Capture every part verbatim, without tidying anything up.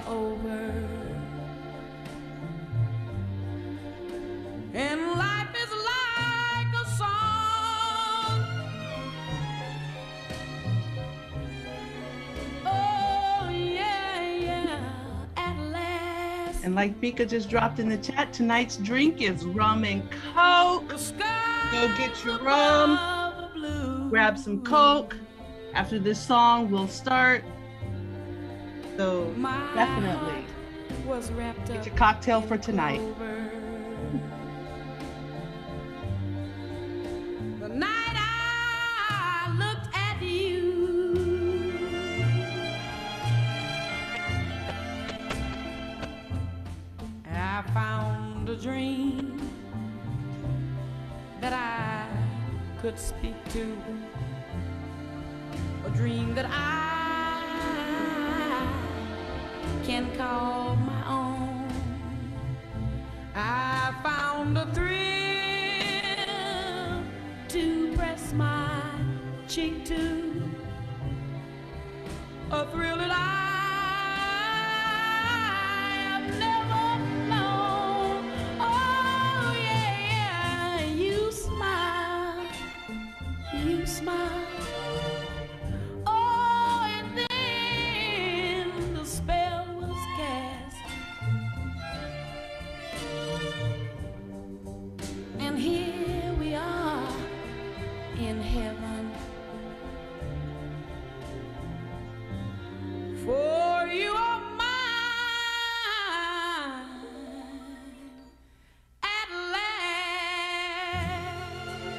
over, and life is like a song. Oh yeah, yeah, at last. And like Mika just dropped in the chat, tonight's drink is rum and Coke. Go get your rum, grab some Coke. After this song, we'll start. So definitely get your cocktail for tonight. The night I looked at you, I found a dream that I could speak to, a dream that I can call my own. I found a thrill to press my cheek to, a thrill that I have never known. Oh yeah, you smile, you smile. For you are mine at last.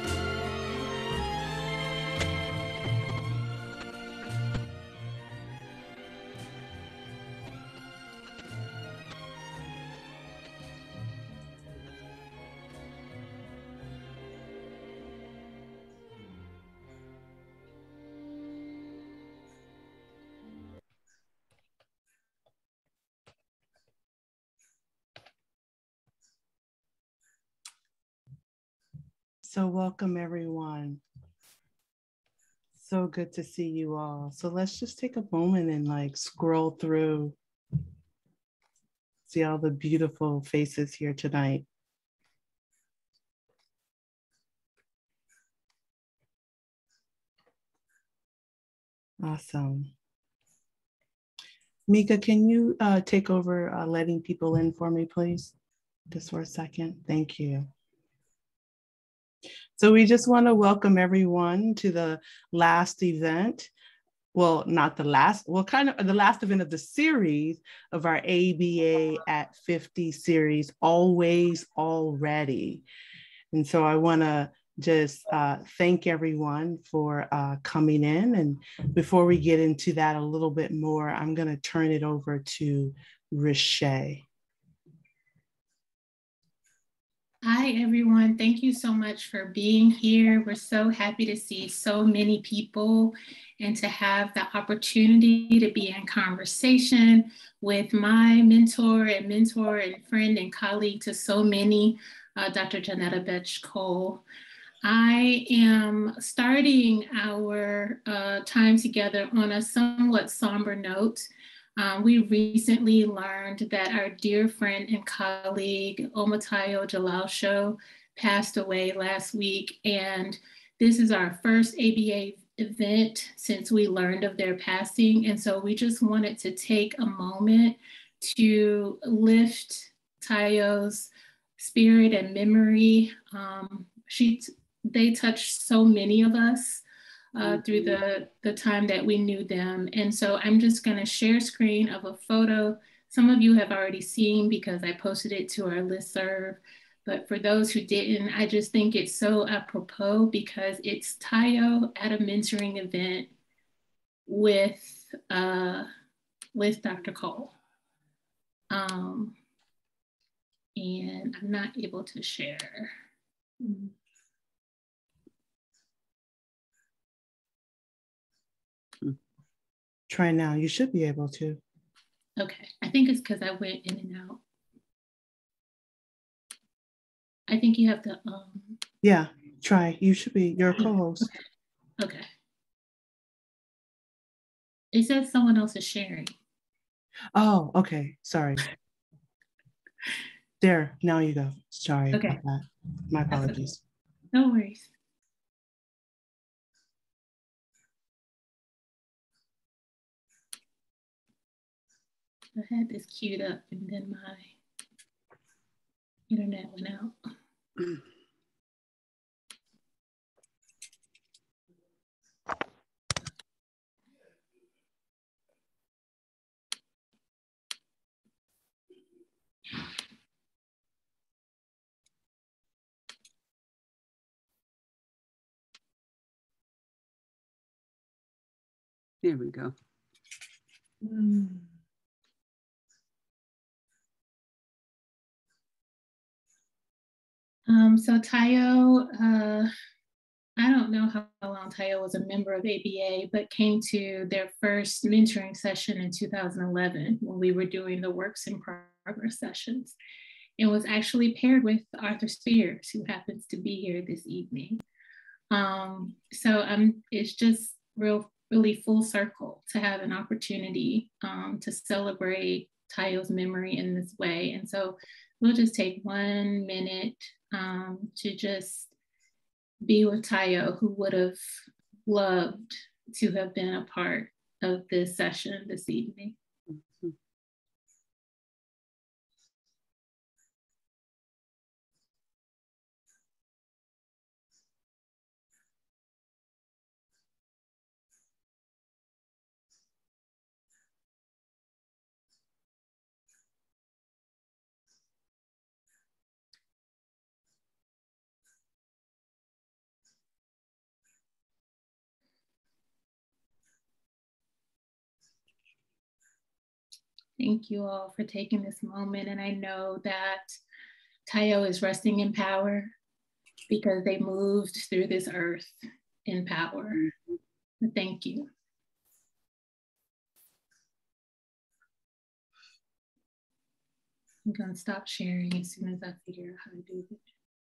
So welcome everyone. So good to see you all. So let's just take a moment and like scroll through, see all the beautiful faces here tonight. Awesome. Mika, can you uh, take over uh, letting people in for me, please? Just for a second. Thank you. So we just want to welcome everyone to the last event. Well, not the last, well, kind of the last event of the series of our A B A at fifty series, Always Already. And so I want to just uh, thank everyone for uh, coming in. And before we get into that a little bit more, I'm going to turn it over to Riché. Hi, everyone. Thank you so much for being here. We're so happy to see so many people and to have the opportunity to be in conversation with my mentor and mentor and friend and colleague to so many, uh, Doctor Johnnetta Betsch Cole. I am starting our uh, time together on a somewhat somber note. Um, we recently learned that our dear friend and colleague, Omotayo Jalalsho, passed away last week. And this is our first A B A event since we learned of their passing. And so we just wanted to take a moment to lift Tayo's spirit and memory. Um, she, they touched so many of us Uh, through the, the time that we knew them. And so I'm just gonna share screen of a photo. Some of you have already seen because I posted it to our listserv, but for those who didn't, I just think it's so apropos because it's Tayo at a mentoring event with, uh, with Doctor Cole. Um, and I'm not able to share. Mm-hmm. Try now, you should be able to. Okay, I think it's because I went in and out. I think you have to. Um... Yeah, try, you should be, you're a co-host. Okay. It says someone else is sharing. Oh, okay. Sorry. There, now you go. Sorry Okay. about that. My apologies. No worries. I had this queued up and then my internet went out. There we go. Mm. Um, so Tayo, uh, I don't know how long Tayo was a member of A B A, but came to their first mentoring session in two thousand eleven when we were doing the works in progress sessions, and was actually paired with Arthur Spears, who happens to be here this evening. Um, so um, it's just real, really full circle to have an opportunity um, to celebrate Tayo's memory in this way. And so we'll just take one minute um, to just be with Tayo, who would have loved to have been a part of this session this evening. Mm-hmm. Thank you all for taking this moment. And I know that Tayo is resting in power because they moved through this earth in power. Mm-hmm. Thank you. I'm gonna stop sharing as soon as I figure out how to do it.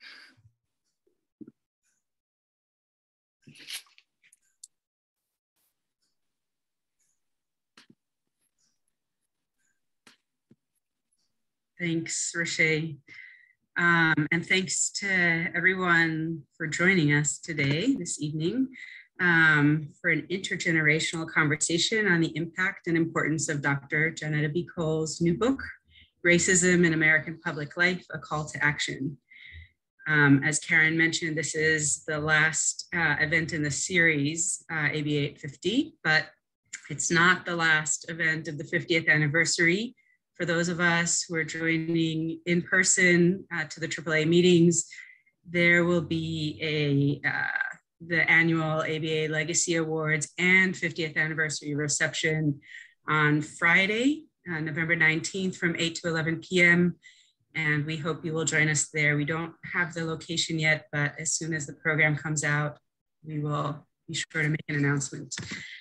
Thanks, Riché. Um, and thanks to everyone for joining us today, this evening, um, for an intergenerational conversation on the impact and importance of Doctor Johnnetta B. Cole's new book, Racism in American Public Life, A Call to Action. Um, as Karen mentioned, this is the last uh, event in the series, uh, A B A eight fifty, but it's not the last event of the fiftieth anniversary. For those of us who are joining in person uh, to the triple A meetings, there will be a uh, the annual A B A Legacy Awards and fiftieth anniversary reception on Friday, uh, November nineteenth from eight to eleven p m And we hope you will join us there. We don't have the location yet, but as soon as the program comes out, we will be sure to make an announcement.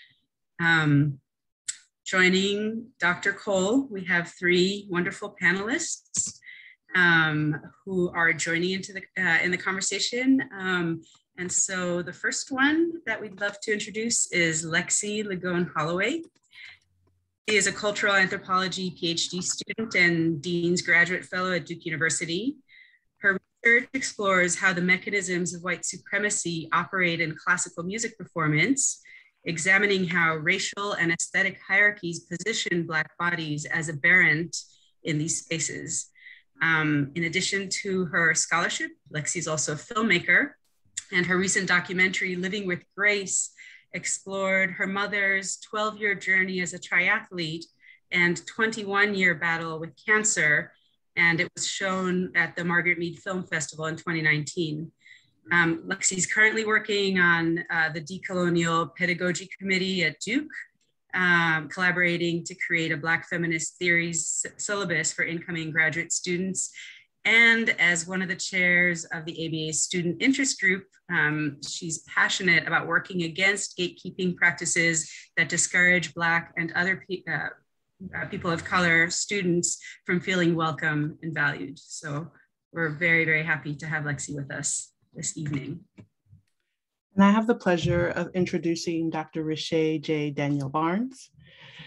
Um, Joining Doctor Cole, we have three wonderful panelists um, who are joining into the uh, in the conversation. Um, and so the first one that we'd love to introduce is Lexi Ligon Holloway. She is a cultural anthropology PhD student and Dean's Graduate Fellow at Duke University. Her research explores how the mechanisms of white supremacy operate in classical music performance, examining how racial and aesthetic hierarchies position Black bodies as aberrant in these spaces. Um, in addition to her scholarship, Lexi is also a filmmaker, and her recent documentary, Living with Grace, explored her mother's twelve-year journey as a triathlete and twenty-one-year battle with cancer, and it was shown at the Margaret Mead Film Festival in twenty nineteen. Um, Lexi's currently working on uh, the Decolonial Pedagogy Committee at Duke, um, collaborating to create a Black feminist theories syllabus for incoming graduate students. And as one of the chairs of the A B A Student Interest Group, um, she's passionate about working against gatekeeping practices that discourage Black and other pe uh, uh, people of color students from feeling welcome and valued. So we're very, very happy to have Lexi with us this evening. And I have the pleasure of introducing Doctor Riché J. Daniel Barnes.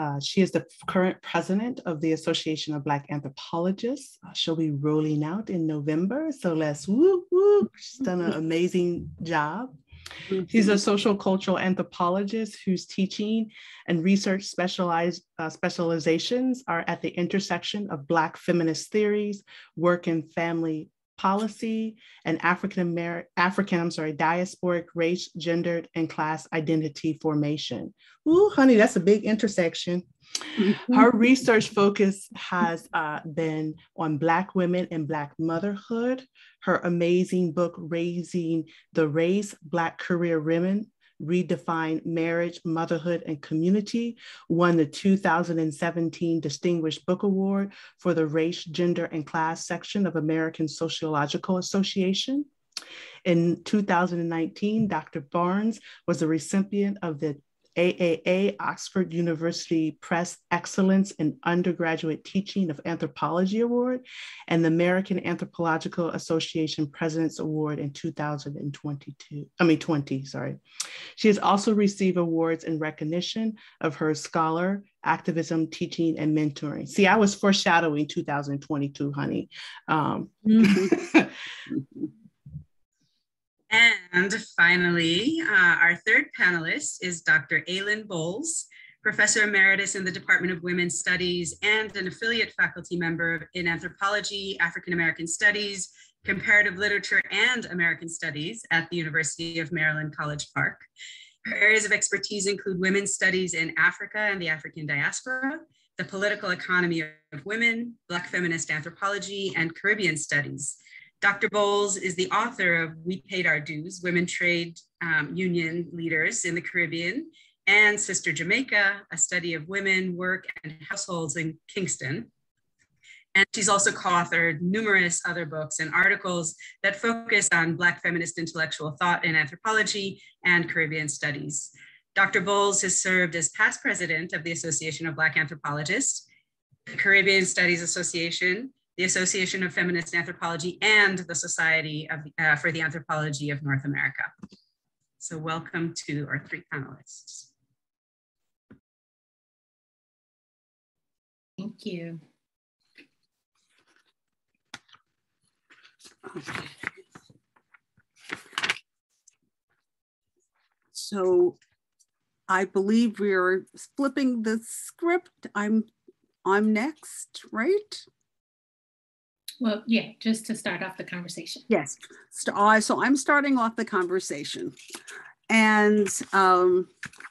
Uh, she is the current president of the Association of Black Anthropologists. Uh, she'll be rolling out in November, so let's woo woo. She's done an amazing job. She's a sociocultural anthropologist whose teaching and research specialized, uh, specializations are at the intersection of Black feminist theories, work and family policy, and African American, African, I'm sorry, diasporic race, gendered, and class identity formation. Ooh, honey, that's a big intersection. Mm-hmm. Her research focus has uh, been on Black women and Black motherhood. Her amazing book, Raising the Race, Black Career Women, Redefine Marriage, Motherhood, and Community, won the two thousand seventeen Distinguished Book Award for the Race, Gender, and Class section of American Sociological Association. In two thousand nineteen, Doctor Barnes was the recipient of the A A A Oxford University Press Excellence in Undergraduate Teaching of Anthropology Award and the American Anthropological Association President's Award in two thousand twenty-two, I mean twenty, sorry. She has also received awards in recognition of her scholar, activism, teaching, and mentoring. See, I was foreshadowing two thousand twenty-two, honey. Um, And finally, uh, our third panelist is Doctor Lynn Bolles, Professor Emeritus in the Department of Women's Studies and an affiliate faculty member in Anthropology, African American Studies, Comparative Literature, and American Studies at the University of Maryland, College Park. Her areas of expertise include women's studies in Africa and the African diaspora, the political economy of women, Black feminist anthropology, and Caribbean studies. Doctor Bolles is the author of We Paid Our Dues, Women Trade um, Union Leaders in the Caribbean, and Sister Jamaica, a study of women, work, and households in Kingston. And she's also co-authored numerous other books and articles that focus on Black feminist intellectual thought in anthropology and Caribbean studies. Doctor Bolles has served as past president of the Association of Black Anthropologists, the Caribbean Studies Association, the Association of Feminist Anthropology, and the Society of, uh, for the Anthropology of North America. So welcome to our three panelists. Thank you. Okay. So I believe we're flipping the script. I'm, I'm next, right? Well, yeah, just to start off the conversation. Yes, so I'm starting off the conversation. And um,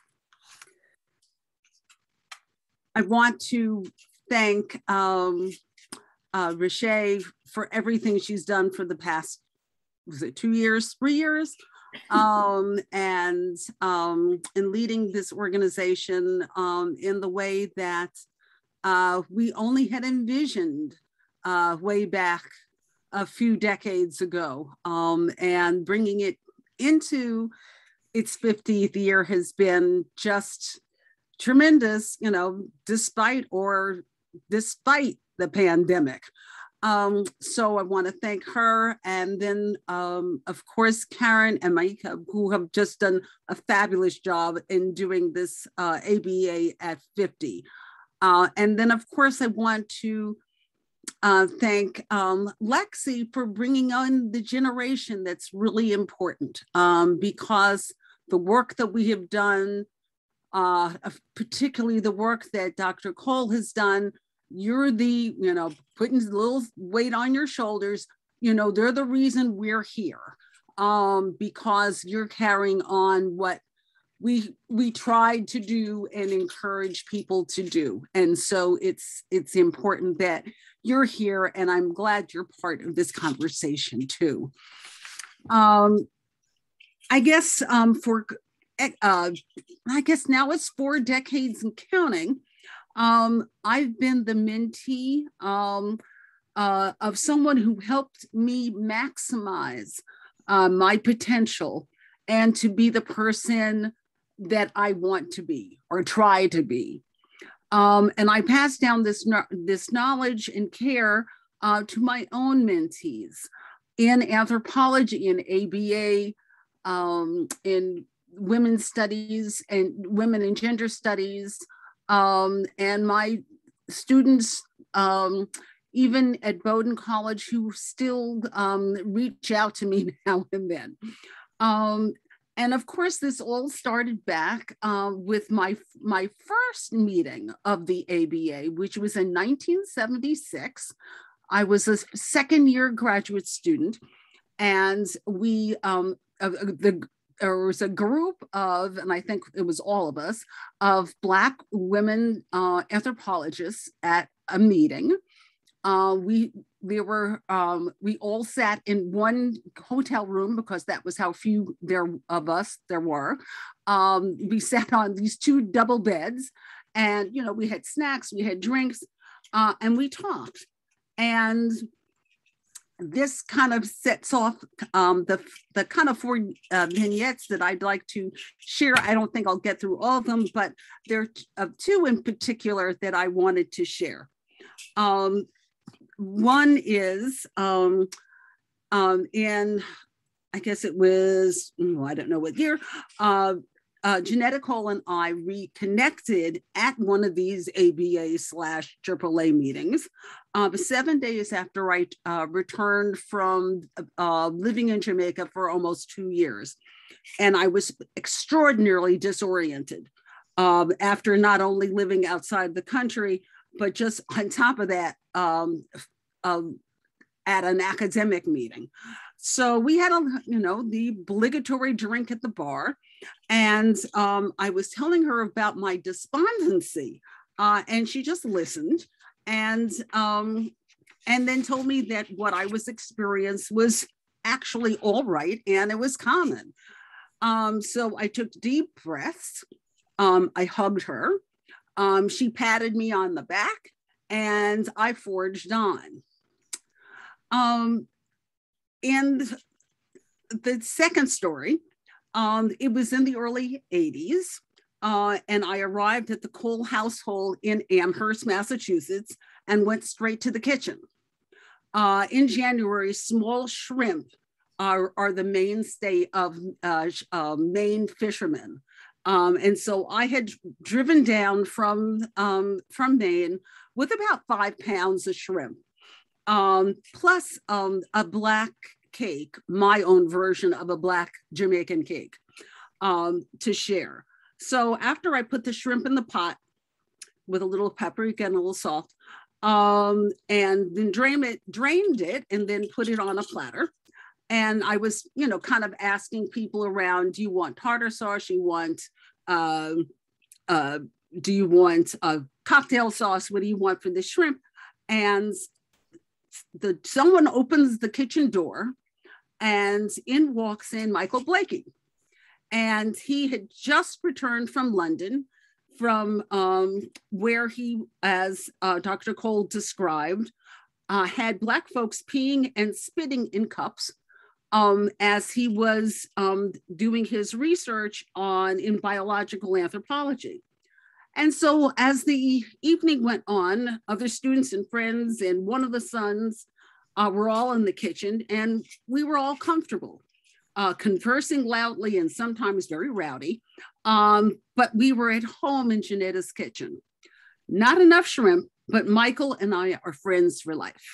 I want to thank um, uh, Riché for everything she's done for the past, was it two years, three years? um, and um, in leading this organization um, in the way that uh, we only had envisioned Uh, way back a few decades ago, um, and bringing it into its fiftieth year has been just tremendous, you know, despite or despite the pandemic. Um, so I want to thank her, and then um, of course Karen and Maika, who have just done a fabulous job in doing this uh, A B A at fifty. Uh, and then of course I want to Uh, thank um, Lexi for bringing on the generation that's really important, um, because the work that we have done, uh, particularly the work that Doctor Cole has done, you're the, you know, putting a little weight on your shoulders, you know, they're the reason we're here, um, because you're carrying on what we we tried to do and encourage people to do. And so it's it's important that you're here, and I'm glad you're part of this conversation too. Um, I guess um, for, uh, I guess now it's four decades and counting. Um, I've been the mentee um, uh, of someone who helped me maximize uh, my potential and to be the person that I want to be or try to be. Um, and I pass down this, this knowledge and care uh, to my own mentees in anthropology, in A B A, um, in women's studies and women and gender studies, Um, and my students, um, even at Bowdoin College, who still um, reach out to me now and then. Um, and of course, this all started back uh, with my, my first meeting of the A B A, which was in nineteen seventy-six. I was a second year graduate student, and we, um, uh, the, there was a group of, and I think it was all of us, of Black women uh, anthropologists at a meeting. Uh, we we were um, we all sat in one hotel room because that was how few there of us there were. Um, we sat on these two double beds, and you know we had snacks, we had drinks, uh, and we talked. And this kind of sets off um, the the kind of four uh, vignettes that I'd like to share. I don't think I'll get through all of them, but there are two in particular that I wanted to share. Um, One is um, um, in, I guess it was, oh, I don't know what year, uh, uh, Johnnetta Cole and I reconnected at one of these A B A slash triple A meetings, uh, seven days after I uh, returned from uh, living in Jamaica for almost two years. And I was extraordinarily disoriented um, after not only living outside the country, but just on top of that, um, uh, at an academic meeting. So we had, a, you know, the obligatory drink at the bar. And um, I was telling her about my despondency. Uh, and she just listened and, um, and then told me that what I was experiencing was actually all right. And it was common. Um, so I took deep breaths. Um, I hugged her. Um, she patted me on the back and I forged on. Um, and the second story, um, it was in the early eighties, uh, and I arrived at the Cole household in Amherst, Massachusetts, and went straight to the kitchen. Uh, in January, small shrimp are, are the mainstay of uh, uh, Maine fishermen. Um, and so I had driven down from, um, from Maine with about five pounds of shrimp, um, plus um, a black cake, my own version of a black Jamaican cake, um, to share. So after I put the shrimp in the pot with a little paprika and a little salt, um, and then drain it, drained it and then put it on a platter. And I was, you know, kind of asking people around, do you want tartar sauce? You want, uh, uh, do you want a cocktail sauce? What do you want for the shrimp? And the someone opens the kitchen door and in walks in Michael Blakey. And he had just returned from London, from um, where he, as uh, Doctor Cole described, uh, had Black folks peeing and spitting in cups. Um, as he was um, doing his research on in biological anthropology. And so as the evening went on, other students and friends and one of the sons uh, were all in the kitchen and we were all comfortable, uh, conversing loudly and sometimes very rowdy, um, but we were at home in Johnetta's kitchen. Not enough shrimp, but Michael and I are friends for life.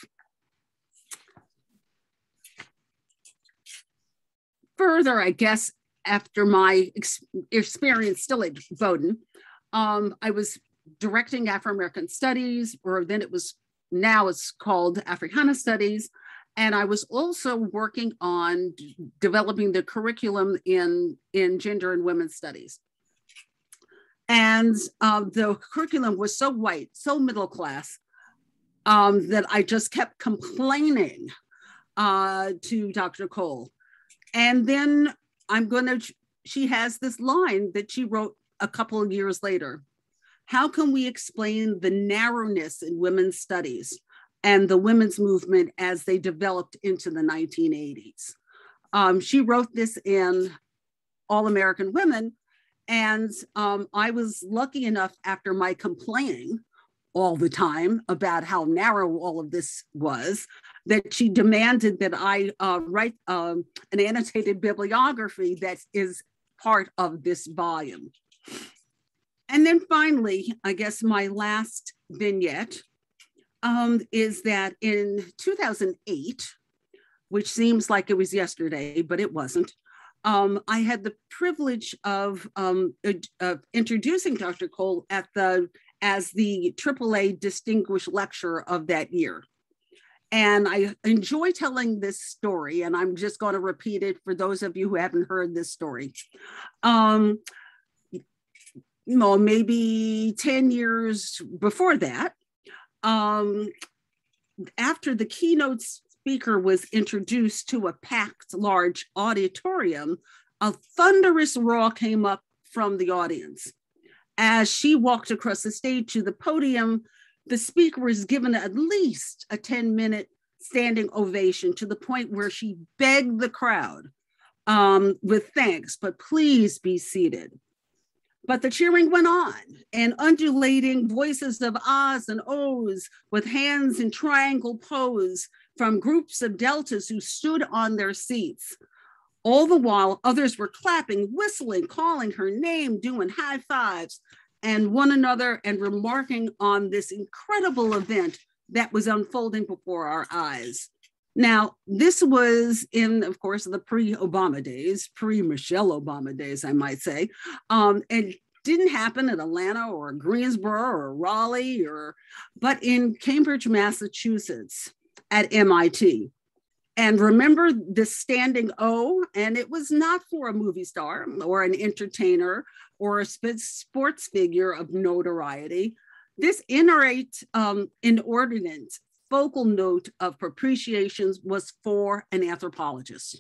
Further, I guess, after my ex experience still at Bowdoin, um, I was directing Afro-American Studies, or then it was, now it's called Africana Studies. And I was also working on developing the curriculum in, in gender and women's studies. And um, the curriculum was so white, so middle class, um, that I just kept complaining uh, to Doctor Cole. And then I'm gonna, she has this line that she wrote a couple of years later. How can we explain the narrowness in women's studies and the women's movement as they developed into the nineteen eighties? Um, she wrote this in All American Women. And um, I was lucky enough after my complaining all the time about how narrow all of this was, that she demanded that I uh, write um, an annotated bibliography that is part of this volume. And then finally, I guess my last vignette um, is that in two thousand eight, which seems like it was yesterday, but it wasn't, um, I had the privilege of, um, of introducing Doctor Cole at the, as the triple A Distinguished Lecturer of that year. And I enjoy telling this story, and I'm just going to repeat it for those of you who haven't heard this story. Um, you know, maybe ten years before that, um, after the keynote speaker was introduced to a packed large auditorium, a thunderous roar came up from the audience. As she walked across the stage to the podium, the speaker was given at least a ten minute standing ovation, to the point where she begged the crowd um, with thanks, but please be seated. But the cheering went on, and undulating voices of ahs and ohs with hands in triangle pose from groups of deltas who stood on their seats. All the while, others were clapping, whistling, calling her name, doing high fives and one another, and remarking on this incredible event that was unfolding before our eyes. Now, this was in, of course, the pre-Obama days, pre-Michelle Obama days, I might say. Um, it didn't happen in Atlanta or Greensboro or Raleigh, or, but in Cambridge, Massachusetts at M I T. And remember this standing O, and it was not for a movie star or an entertainer or a sports figure of notoriety. This inordinate, um, inordinate focal note of appreciations was for an anthropologist.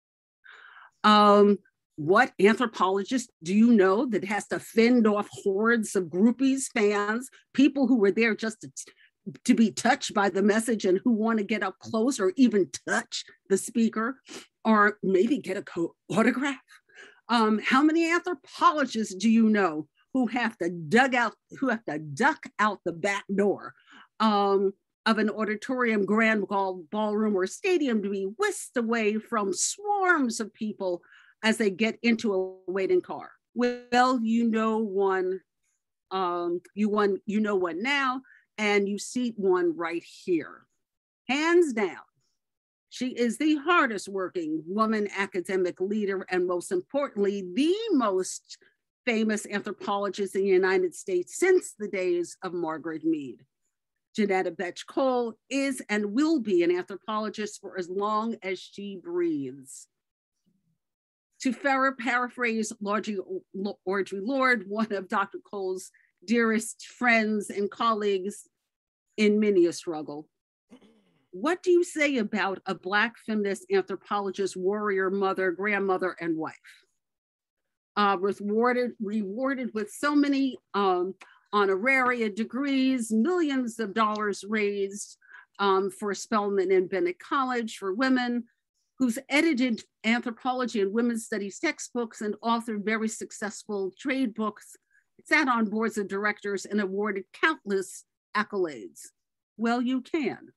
Um, what anthropologist do you know that has to fend off hordes of groupies, fans, people who were there just to, to be touched by the message and who want to get up close or even touch the speaker or maybe get a co- autograph? Um, how many anthropologists do you know who have to dug out, who have to duck out the back door um, of an auditorium, grand ball, ballroom, or stadium to be whisked away from swarms of people as they get into a waiting car? Well, you know one, um, you one, you know one now, and you see one right here. Hands down, she is the hardest working woman academic leader, and most importantly, the most famous anthropologist in the United States since the days of Margaret Mead. Johnnetta Betsch Cole is and will be an anthropologist for as long as she breathes. To paraphrase Audre Lorde, one of Doctor Cole's dearest friends and colleagues in many a struggle, what do you say about a Black feminist anthropologist, warrior, mother, grandmother, and wife? Uh, rewarded, rewarded with so many um, honoraria degrees, millions of dollars raised um, for Spelman and Bennett College for women, who's edited anthropology and women's studies textbooks and authored very successful trade books, sat on boards of directors and awarded countless accolades. Well, you can.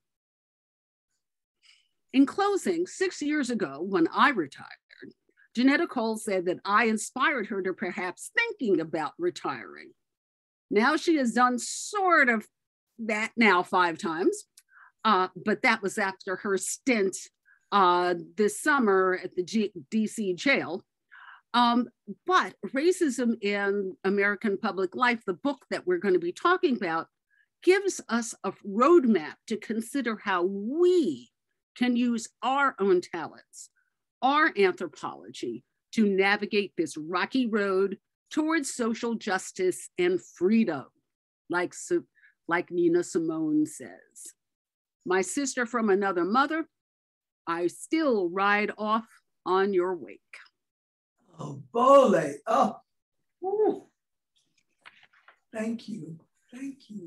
In closing, six years ago, when I retired, Johnnetta Cole said that I inspired her to perhaps thinking about retiring. Now she has done sort of that now five times, uh, but that was after her stint uh, this summer at the G D C jail. Um, but Racism in American Public Life, the book that we're going to be talking about, gives us a roadmap to consider how we can use our own talents, our anthropology, to navigate this rocky road towards social justice and freedom, like, like Nina Simone says. My sister from another mother, I still ride off on your wake. Oh, Bolles. Oh, ooh. Thank you. Thank you.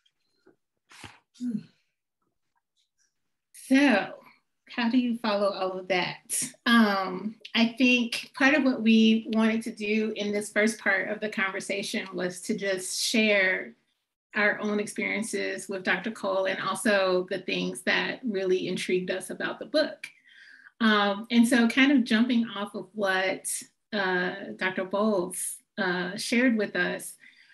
Hmm. So, how do you follow all of that? Um, I think part of what we wanted to do in this first part of the conversation was to just share our own experiences with Doctor Cole and also the things that really intrigued us about the book. Um, and so kind of jumping off of what uh, Doctor Bolles uh, shared with us,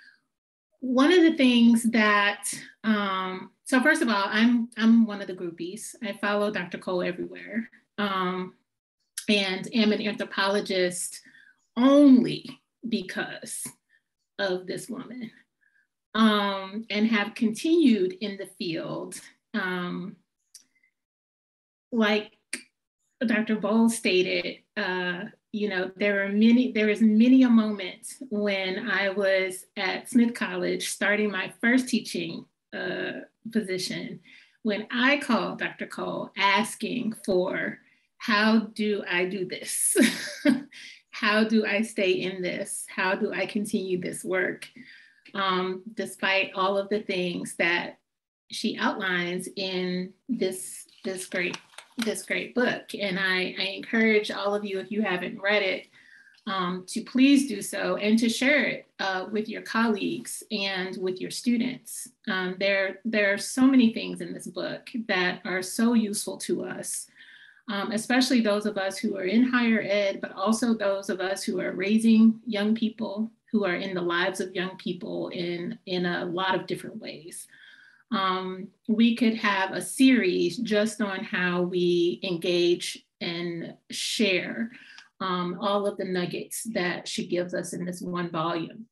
one of the things that, um, so first of all, I'm, I'm one of the groupies. I follow Doctor Cole everywhere, um, and am an anthropologist only because of this woman, um, and have continued in the field. Um, like Doctor Bolles stated, uh, you know, there are many, there is many a moment when I was at Smith College starting my first teaching uh, position, when I called Doctor Cole asking for, how do I do this? How do I stay in this? How do I continue this work? Um, despite all of the things that she outlines in this, this great this great book. And I, I encourage all of you, if you haven't read it, um, to please do so and to share it uh, with your colleagues and with your students. Um, there, there are so many things in this book that are so useful to us, um, especially those of us who are in higher ed, but also those of us who are raising young people, who are in the lives of young people in, in a lot of different ways. Um, we could have a series just on how we engage and share um, all of the nuggets that she gives us in this one volume.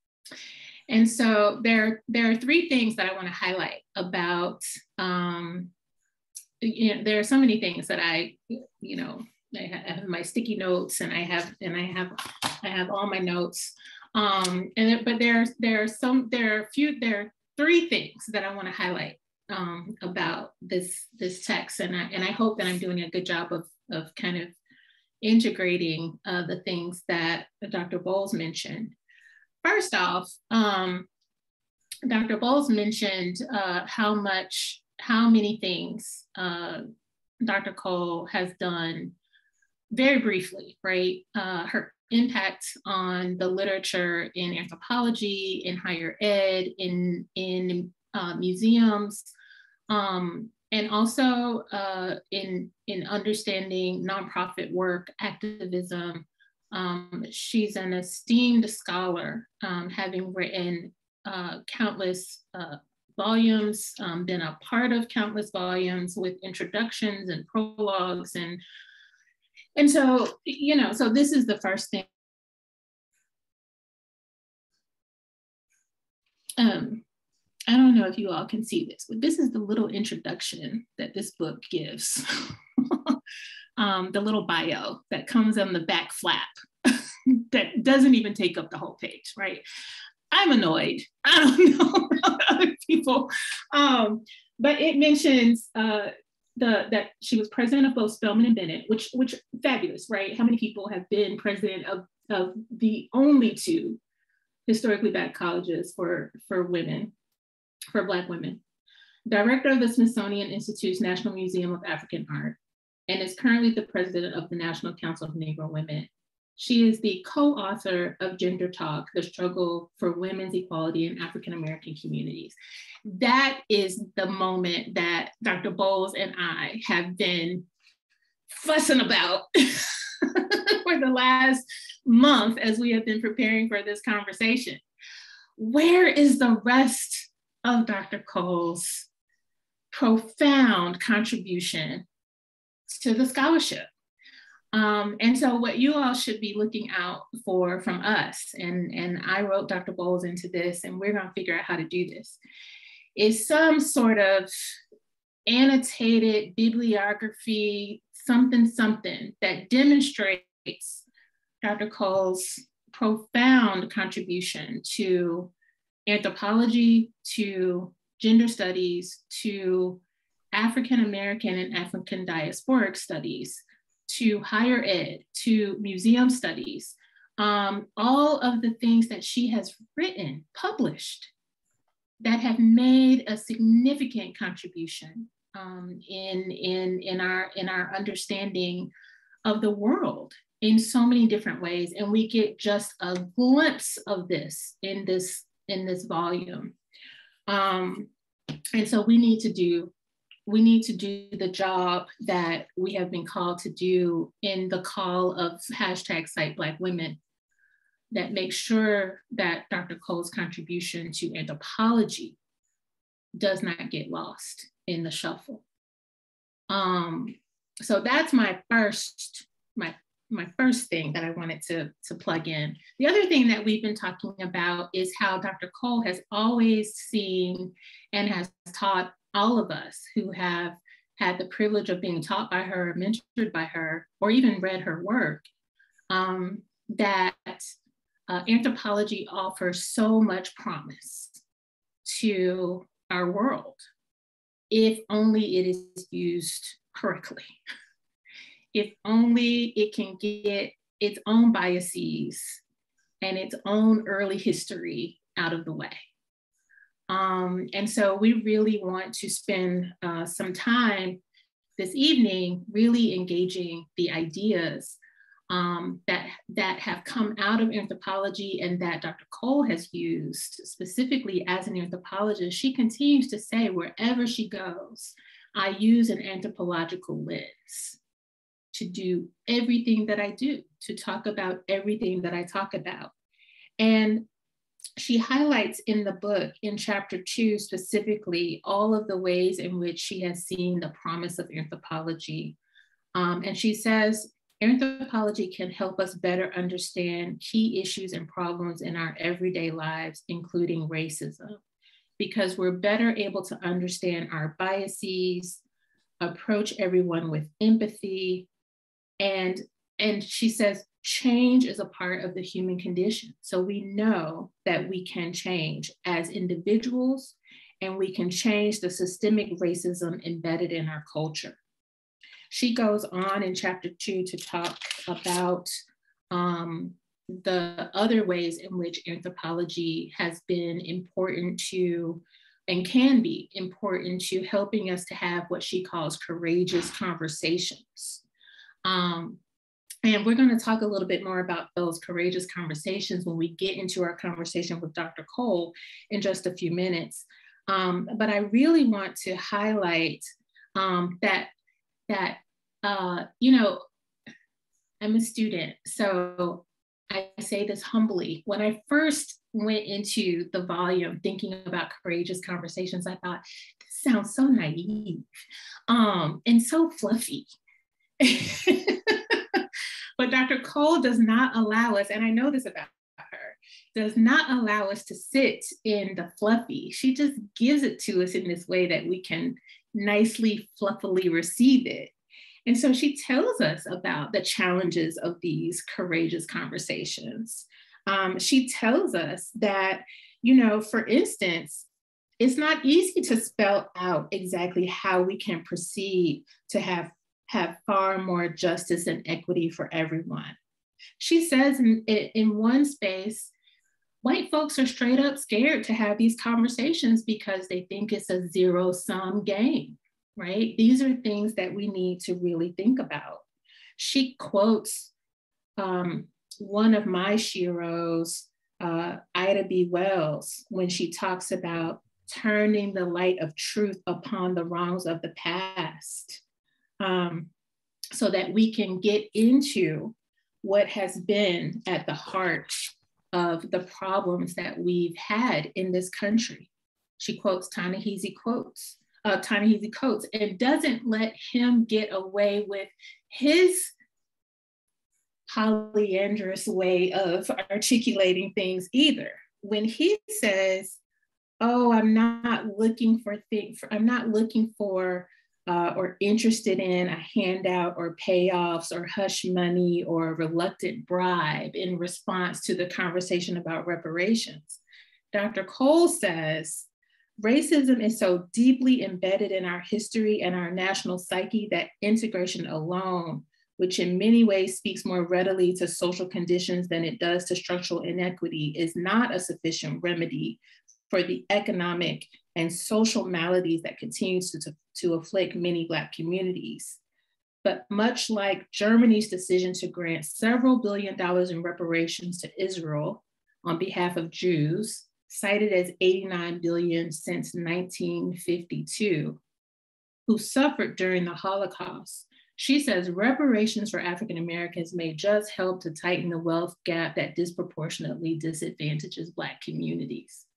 And so there, there are three things that I want to highlight about, um, you know, there are so many things that I, you know, I have my sticky notes and I have, and I have, I have all my notes. Um, and there, but there's, there are some, there are a few, there are three things that I want to highlight um, about this, this text. And I, and I hope that I'm doing a good job of, of kind of integrating uh, the things that Doctor Bolles mentioned. First off, um, Doctor Bolles mentioned uh, how much, how many things uh, Doctor Cole has done very briefly, right? Uh, her impact on the literature in anthropology, in higher ed, in, in uh, museums, um, and also uh, in, in understanding nonprofit work, activism. Um, she's an esteemed scholar, um, having written uh, countless uh, volumes, um, been a part of countless volumes with introductions and prologues. And And so, you know, so this is the first thing. Um, I don't know if you all can see this, but this is the little introduction that this book gives. um, the little bio that comes on the back flap that doesn't even take up the whole page, right? I'm annoyed. I don't know about other people. Um, but it mentions uh, The, that she was president of both Spelman and Bennett, which, which fabulous, right? How many people have been president of, of the only two historically Black colleges for, for women, for Black women? Director of the Smithsonian Institute's National Museum of African Art, and is currently the president of the National Council of Negro Women. She is the co-author of Gender Talk, The Struggle for Women's Equality in African American Communities. That is the moment that Doctor Bolles and I have been fussing about for the last month as we have been preparing for this conversation. Where is the rest of Doctor Cole's profound contribution to the scholarship? Um, and so what you all should be looking out for from us, and, and I wrote Doctor Bolles into this, and we're gonna figure out how to do this, is some sort of annotated bibliography, something, something that demonstrates Doctor Cole's profound contribution to anthropology, to gender studies, to African American and African Diasporic studies, to higher ed, to museum studies, um, all of the things that she has written, published, that have made a significant contribution um, in, in, in, our, in our understanding of the world in so many different ways. And we get just a glimpse of this in this, in this volume. Um, and so we need to do We need to do the job that we have been called to do in the call of hashtag Cite Black Women. that makes sure that Doctor Cole's contribution to anthropology does not get lost in the shuffle. Um, so that's my first, my, my first thing that I wanted to, to plug in. The other thing that we've been talking about is how Doctor Cole has always seen and has taught all of us who have had the privilege of being taught by her, mentored by her, or even read her work, um, that uh, anthropology offers so much promise to our world, if only it is used correctly. If only it can get its own biases and its own early history out of the way. Um, and so we really want to spend uh, some time this evening really engaging the ideas um, that, that have come out of anthropology and that Doctor Cole has used specifically as an anthropologist. She continues to say wherever she goes, I use an anthropological lens to do everything that I do, to talk about everything that I talk about. And she highlights in the book, in chapter two specifically, all of the ways in which she has seen the promise of anthropology. Um, and she says, anthropology can help us better understand key issues and problems in our everyday lives, including racism, because we're better able to understand our biases, approach everyone with empathy, and, and she says, change is a part of the human condition. So we know that we can change as individuals, and we can change the systemic racism embedded in our culture. She goes on in chapter two to talk about um, the other ways in which anthropology has been important to, and can be important to helping us to have what she calls courageous conversations. Um, And we're going to talk a little bit more about those courageous conversations when we get into our conversation with Doctor Cole in just a few minutes. Um, but I really want to highlight um, that, that uh, you know, I'm a student, so I say this humbly. When I first went into the volume thinking about courageous conversations, I thought, this sounds so naive um, and so fluffy. But Doctor Cole does not allow us, and I know this about her, does not allow us to sit in the fluffy. She just gives it to us in this way that we can nicely, fluffily receive it. And so she tells us about the challenges of these courageous conversations. Um, she tells us that, you know, for instance, it's not easy to spell out exactly how we can proceed to have have far more justice and equity for everyone. She says in, in one space, white folks are straight up scared to have these conversations because they think it's a zero-sum game, right? These are things that we need to really think about. She quotes um, one of my sheroes, uh, Ida B. Wells, when she talks about turning the light of truth upon the wrongs of the past. Um, so that we can get into what has been at the heart of the problems that we've had in this country. She quotes Ta-Nehisi quotes, uh, Ta-Nehisi Coates, and doesn't let him get away with his polyandrous way of articulating things either. When he says, oh, I'm not looking for things, I'm not looking for Uh, or interested in a handout or payoffs or hush money or reluctant bribe in response to the conversation about reparations. Doctor Cole says, racism is so deeply embedded in our history and our national psyche that integration alone, which in many ways speaks more readily to social conditions than it does to structural inequity, is not a sufficient remedy for the economic and social maladies that continues to, to, to afflict many Black communities. But much like Germany's decision to grant several billion dollars in reparations to Israel on behalf of Jews, cited as eighty-nine billion since nineteen fifty-two, who suffered during the Holocaust, She says, reparations for African Americans may just help to tighten the wealth gap that disproportionately disadvantages Black communities.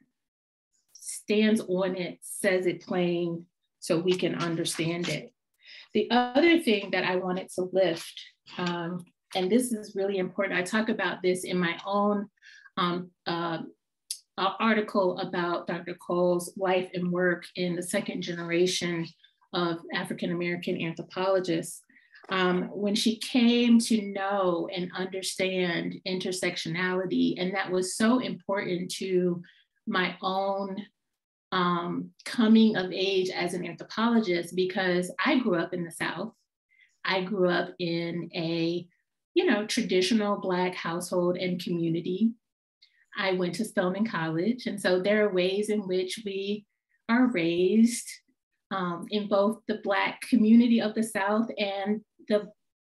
Stands on it, says it plain, so we can understand it. The other thing that I wanted to lift, um, and this is really important, I talk about this in my own um, uh, article about Doctor Cole's life and work in the second generation of African American anthropologists. Um, when she came to know and understand intersectionality, and that was so important to my own um, coming of age as an anthropologist, because I grew up in the South. I grew up in a, you know, traditional Black household and community. I went to Spelman College. And so there are ways in which we are raised um, in both the Black community of the South and the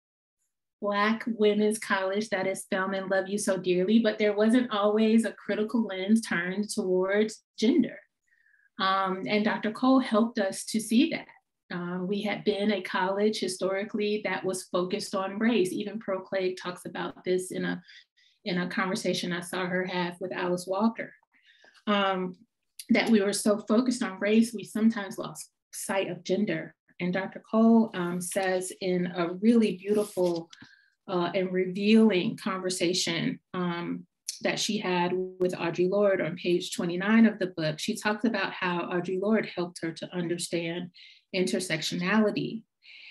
Black women's college that is Spelman, love you so dearly, but there wasn't always a critical lens turned towards gender. Um, and Doctor Cole helped us to see that. Uh, we had been a college historically that was focused on race. Even Pearl Clegg talks about this in a, in a conversation I saw her have with Alice Walker, um, that we were so focused on race, we sometimes lost sight of gender. And Doctor Cole um, says in a really beautiful uh, and revealing conversation um, that she had with Audre Lorde on page twenty-nine of the book, she talks about how Audre Lorde helped her to understand intersectionality.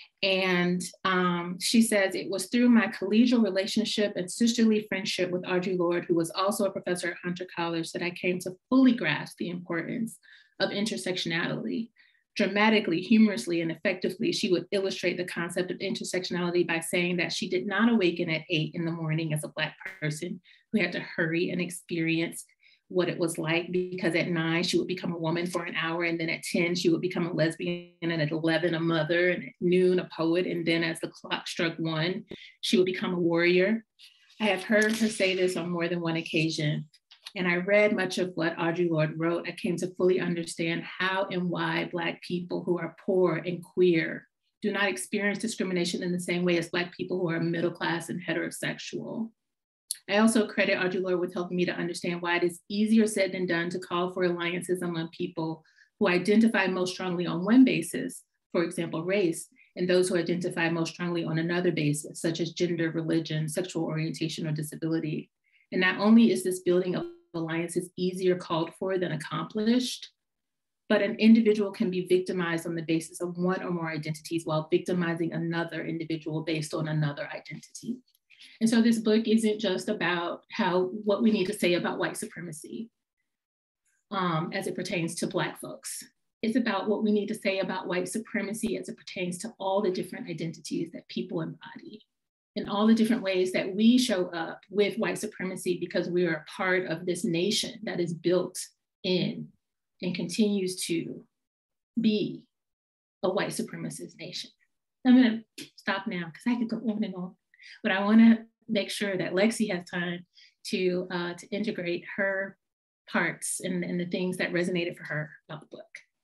And um, she says, it was through my collegial relationship and sisterly friendship with Audre Lorde, who was also a professor at Hunter College, that I came to fully grasp the importance of intersectionality. Dramatically, humorously, and effectively, she would illustrate the concept of intersectionality by saying that she did not awaken at eight in the morning as a Black person who had to hurry and experience what it was like, because at nine, she would become a woman for an hour, and then at ten, she would become a lesbian, and at eleven, a mother, and at noon, a poet, and then as the clock struck one, she would become a warrior. I have heard her say this on more than one occasion. And I read much of what Audre Lorde wrote. I came to fully understand how and why Black people who are poor and queer do not experience discrimination in the same way as Black people who are middle class and heterosexual. I also credit Audre Lorde with helping me to understand why it is easier said than done to call for alliances among people who identify most strongly on one basis, for example, race, and those who identify most strongly on another basis, such as gender, religion, sexual orientation, or disability. And not only is this building of alliances easier called for than accomplished, but an individual can be victimized on the basis of one or more identities while victimizing another individual based on another identity. And so this book isn't just about how what we need to say about white supremacy um, as it pertains to Black folks. It's about what we need to say about white supremacy as it pertains to all the different identities that people embody, in all the different ways that we show up with white supremacy, because we are a part of this nation that is built in and continues to be a white supremacist nation. I'm gonna stop now because I could go on and on, but I wanna make sure that Lexi has time to, uh, to integrate her parts and, and the things that resonated for her about the book.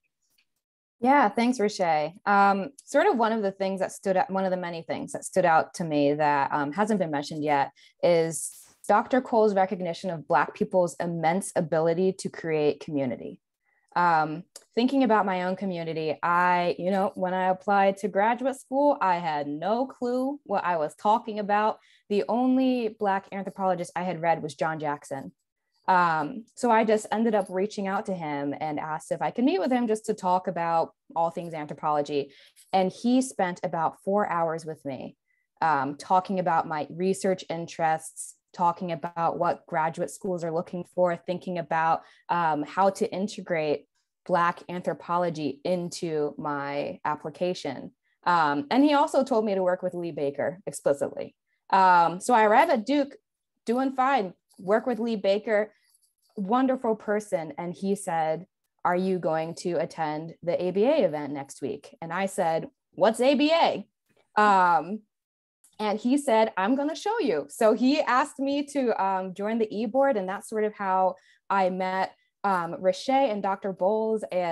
Yeah, thanks, Riché. Um, sort of one of the things that stood out, one of the many things that stood out to me that um, hasn't been mentioned yet is Doctor Cole's recognition of Black people's immense ability to create community. Um, thinking about my own community, I, you know, when I applied to graduate school, I had no clue what I was talking about. The only Black anthropologist I had read was John Jackson. Um, so I just ended up reaching out to him and asked if I could meet with him just to talk about all things anthropology. And he spent about four hours with me, um, talking about my research interests, talking about what graduate schools are looking for, thinking about um, how to integrate Black anthropology into my application. Um, and he also told me to work with Lee Baker explicitly. Um, so I arrived at Duke doing fine, work with Lee Baker, wonderful person. And he said, are you going to attend the A B A event next week? And I said, what's A B A? Um, and he said, I'm going to show you. So he asked me to um, join the e-board, and that's sort of how I met um, Riché and Doctor Bolles. And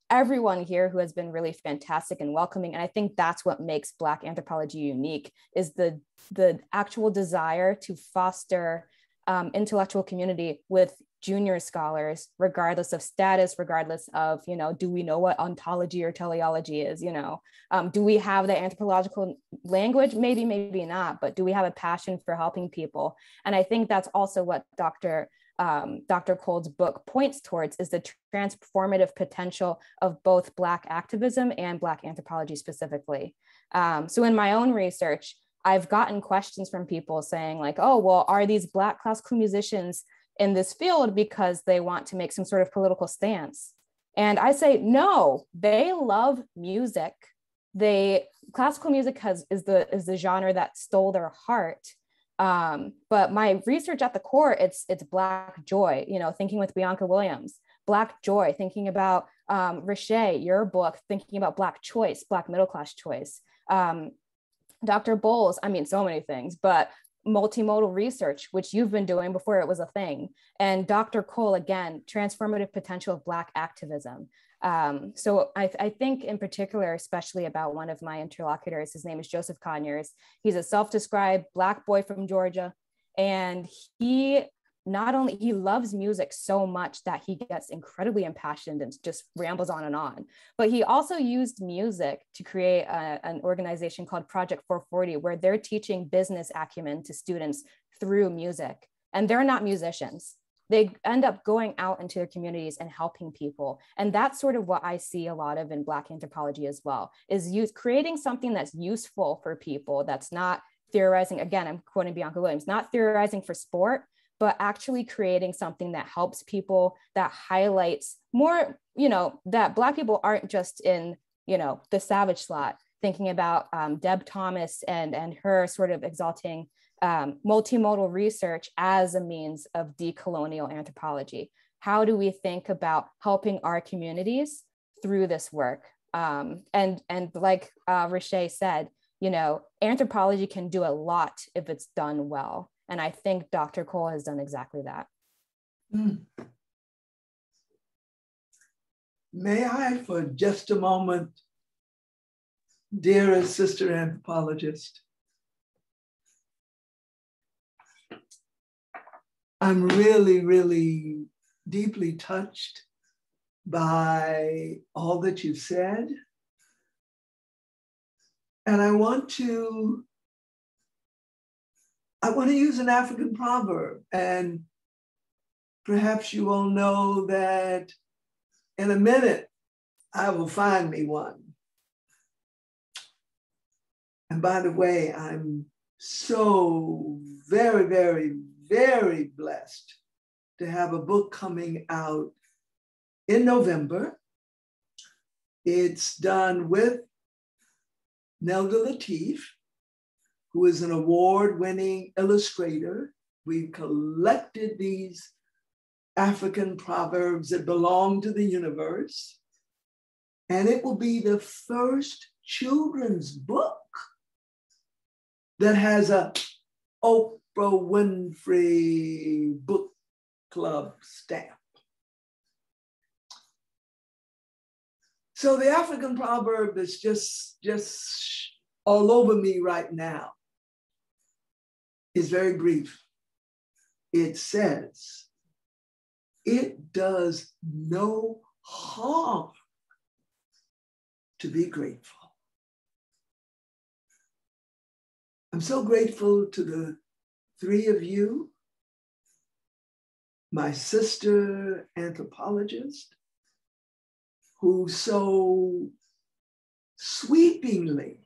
everyone here who has been really fantastic and welcoming. And I think that's what makes Black anthropology unique, is the, the actual desire to foster um, intellectual community with junior scholars, regardless of status, regardless of, you know, do we know what ontology or teleology is, you know, um, do we have the anthropological language? Maybe, maybe not, but do we have a passion for helping people? And I think that's also what Doctor Um, Doctor Cole's book points towards, is the transformative potential of both Black activism and Black anthropology specifically. Um, so in my own research, I've gotten questions from people saying like, oh, well, are these Black classical musicians in this field because they want to make some sort of political stance? And I say, no, they love music. They, classical music has, is the, is the genre that stole their heart. Um, but my research at the core, it's it's Black joy, you know, thinking with Bianca Williams, Black joy, thinking about um, Riché, your book, thinking about Black choice, Black middle class choice. Um, Doctor Bolles, I mean, so many things, but multimodal research, which you've been doing before it was a thing. And Doctor Cole, again, transformative potential of Black activism. Um, so I, I think in particular, especially about one of my interlocutors, his name is Joseph Conyers. He's a self-described Black boy from Georgia. And he not only, he loves music so much that he gets incredibly impassioned and just rambles on and on, but he also used music to create a, an organization called Project four forty, where they're teaching business acumen to students through music. And they're not musicians. They end up going out into their communities and helping people. And that's sort of what I see a lot of in Black anthropology as well, is use, creating something that's useful for people, that's not theorizing, again, I'm quoting Bianca Williams, not theorizing for sport, but actually creating something that helps people, that highlights more, you know, that Black people aren't just in, you know, the savage slot, thinking about um, Deb Thomas and, and her sort of exalting um, multimodal research as a means of decolonial anthropology. How do we think about helping our communities through this work? Um, and, and like uh, Riché said, you know, anthropology can do a lot if it's done well. And I think Doctor Cole has done exactly that. Mm. May I, for just a moment, dearest sister anthropologist, I'm really, really deeply touched by all that you've said. And I want to, I want to use an African proverb, and perhaps you all know that in a minute, I will find me one. And by the way, I'm so very, very, very blessed to have a book coming out in November. It's done with Nelda Latif, who is an award-winning illustrator. We've collected these African proverbs that belong to the universe, and it will be the first children's book that has a Oprah Winfrey Book Club stamp. So the African proverb is just, just all over me right now. It's very brief. It says, it does no harm to be grateful. I'm so grateful to the three of you, my sister anthropologist, who so sweepingly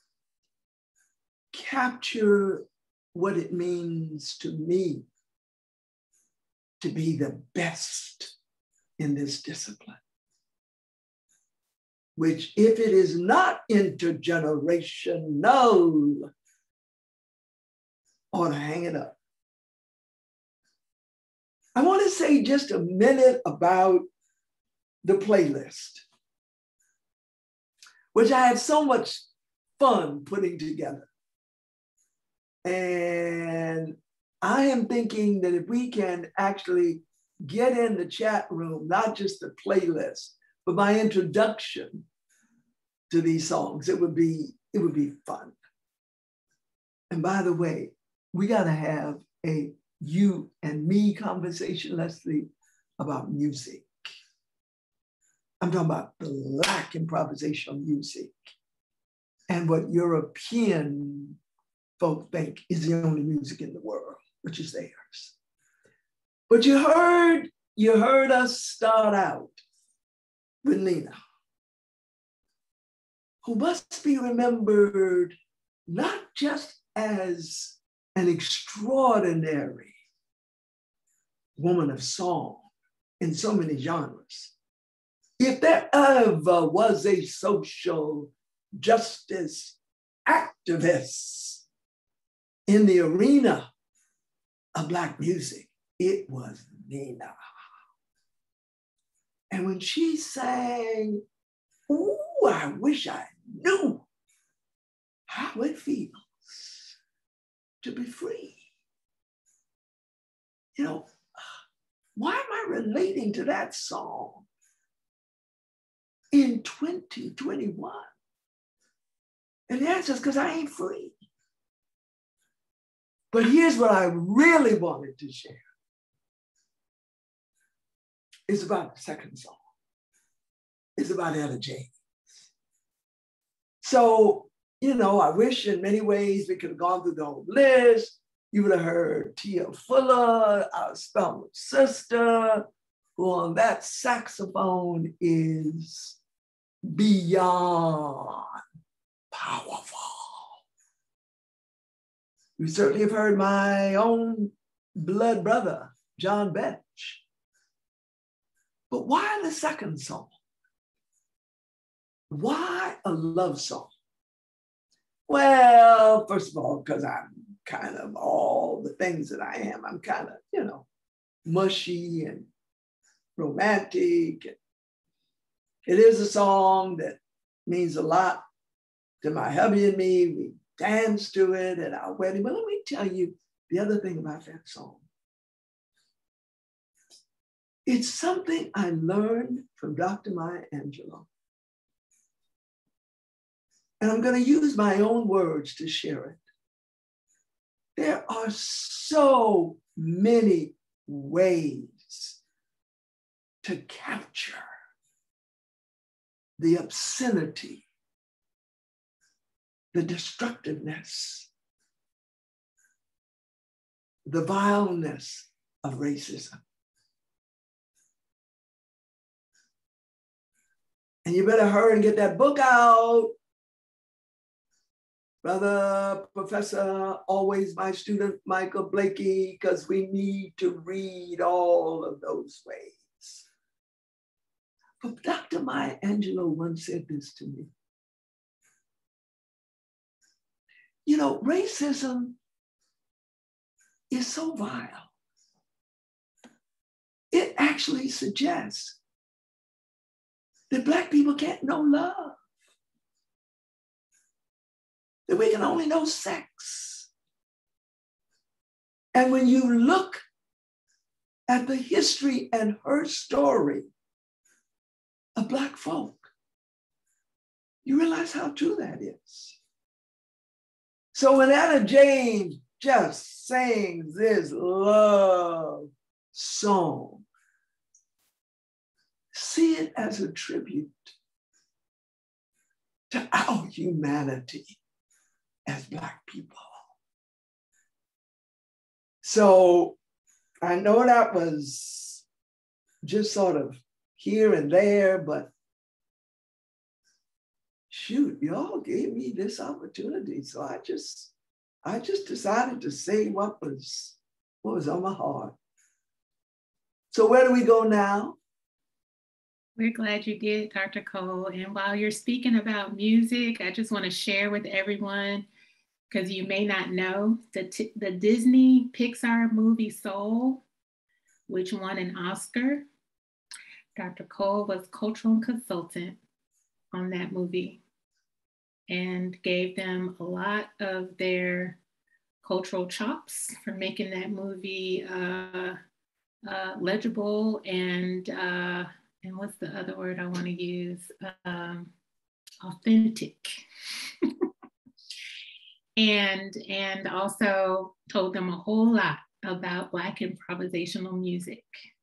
capture what it means to me to be the best in this discipline, which, if it is not intergenerational, ought to hang it up. I want to say just a minute about the playlist, which I had so much fun putting together. And I am thinking that if we can actually get in the chat room, not just the playlist, but my introduction to these songs, it would be, it would be fun. And by the way, we gotta have a you and me conversation, Leslie, about music. I'm talking about Black improvisational music and what European folk think is the only music in the world, which is theirs. But you heard, you heard us start out with Nina, who must be remembered not just as an extraordinary woman of song in so many genres. If there ever was a social justice activist in the arena of Black music, it was Nina. And when she sang, "Ooh, I wish I knew how it feels to be free." You know, why am I relating to that song in twenty twenty-one? And the answer is because I ain't free. But here's what I really wanted to share. It's about the second song. It's about Etta James. So, you know, I wish in many ways we could have gone through the whole list. You would have heard Tia Fuller, our Spelman sister, who on that saxophone is beyond powerful. You certainly have heard my own blood brother, John Betsch. But why the second song? Why a love song? Well, first of all, because I'm kind of all the things that I am. I'm kind of, you know, mushy and romantic. It is a song that means a lot to my hubby and me. We danced to it at our wedding. But let me tell you the other thing about that song. It's something I learned from Doctor Maya Angelou. And I'm going to use my own words to share it. There are so many ways to capture the obscenity, the destructiveness, the vileness of racism. And you better hurry and get that book out. Brother, Professor, always my student, Michael Blakey, because we need to read all of those ways. But Doctor Maya Angelou once said this to me. You know, racism is so vile. It actually suggests that Black people can't know love, that we can only know sex. And when you look at the history and her story of Black folk, you realize how true that is. So when Etta James just sings this love song, see it as a tribute to our humanity as Black people. So I know that was just sort of here and there, but shoot, y'all gave me this opportunity. So I just, I just decided to say what was, what was on my heart. So where do we go now? We're glad you did, Doctor Cole. And while you're speaking about music, I just want to share with everyone, because you may not know, the, t- the Disney Pixar movie Soul, which won an Oscar. Doctor Cole was cultural consultant on that movie and gave them a lot of their cultural chops for making that movie uh, uh, legible and uh, and what's the other word I want to use? Um, authentic. and and also told them a whole lot about Black improvisational music.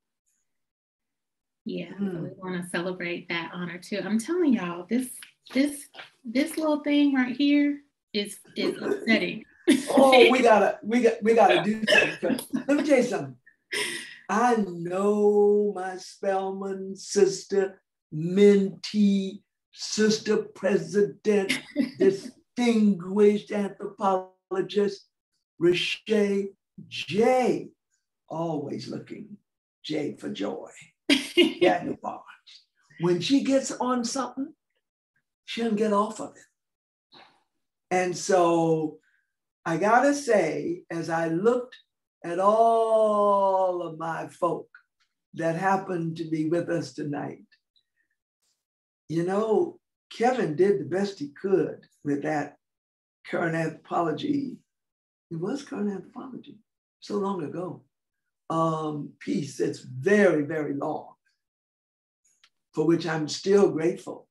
Yeah, mm. So we want to celebrate that honor too. I'm telling y'all, this this this little thing right here is is upsetting. Oh, we gotta we got we gotta do something. Let me tell you something. I know my Spelman sister, mentee, sister president, distinguished anthropologist, Riché J, always looking J for joy. Yeah, when she gets on something, she doesn't get off of it. And so I gotta say, as I looked at all of my folk that happened to be with us tonight, you know, Kevin did the best he could with that current anthropology. It was current anthropology so long ago. Um, piece that's very, very long, for which I'm still grateful.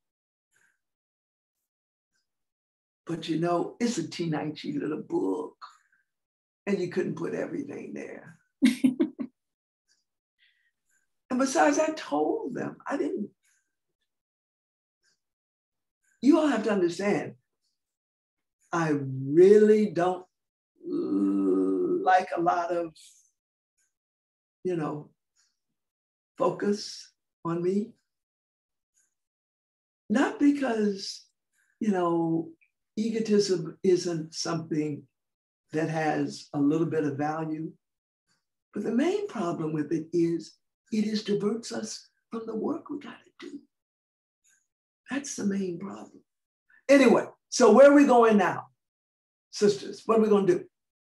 But you know, it's a teeny little book, and you couldn't put everything there. And besides, I told them, I didn't. You all have to understand, I really don't like a lot of, you know, focus on me. Not because, you know, egotism isn't something that has a little bit of value, but the main problem with it is it is diverts us from the work we gotta do. That's the main problem. Anyway, so where are we going now? Sisters, what are we gonna do?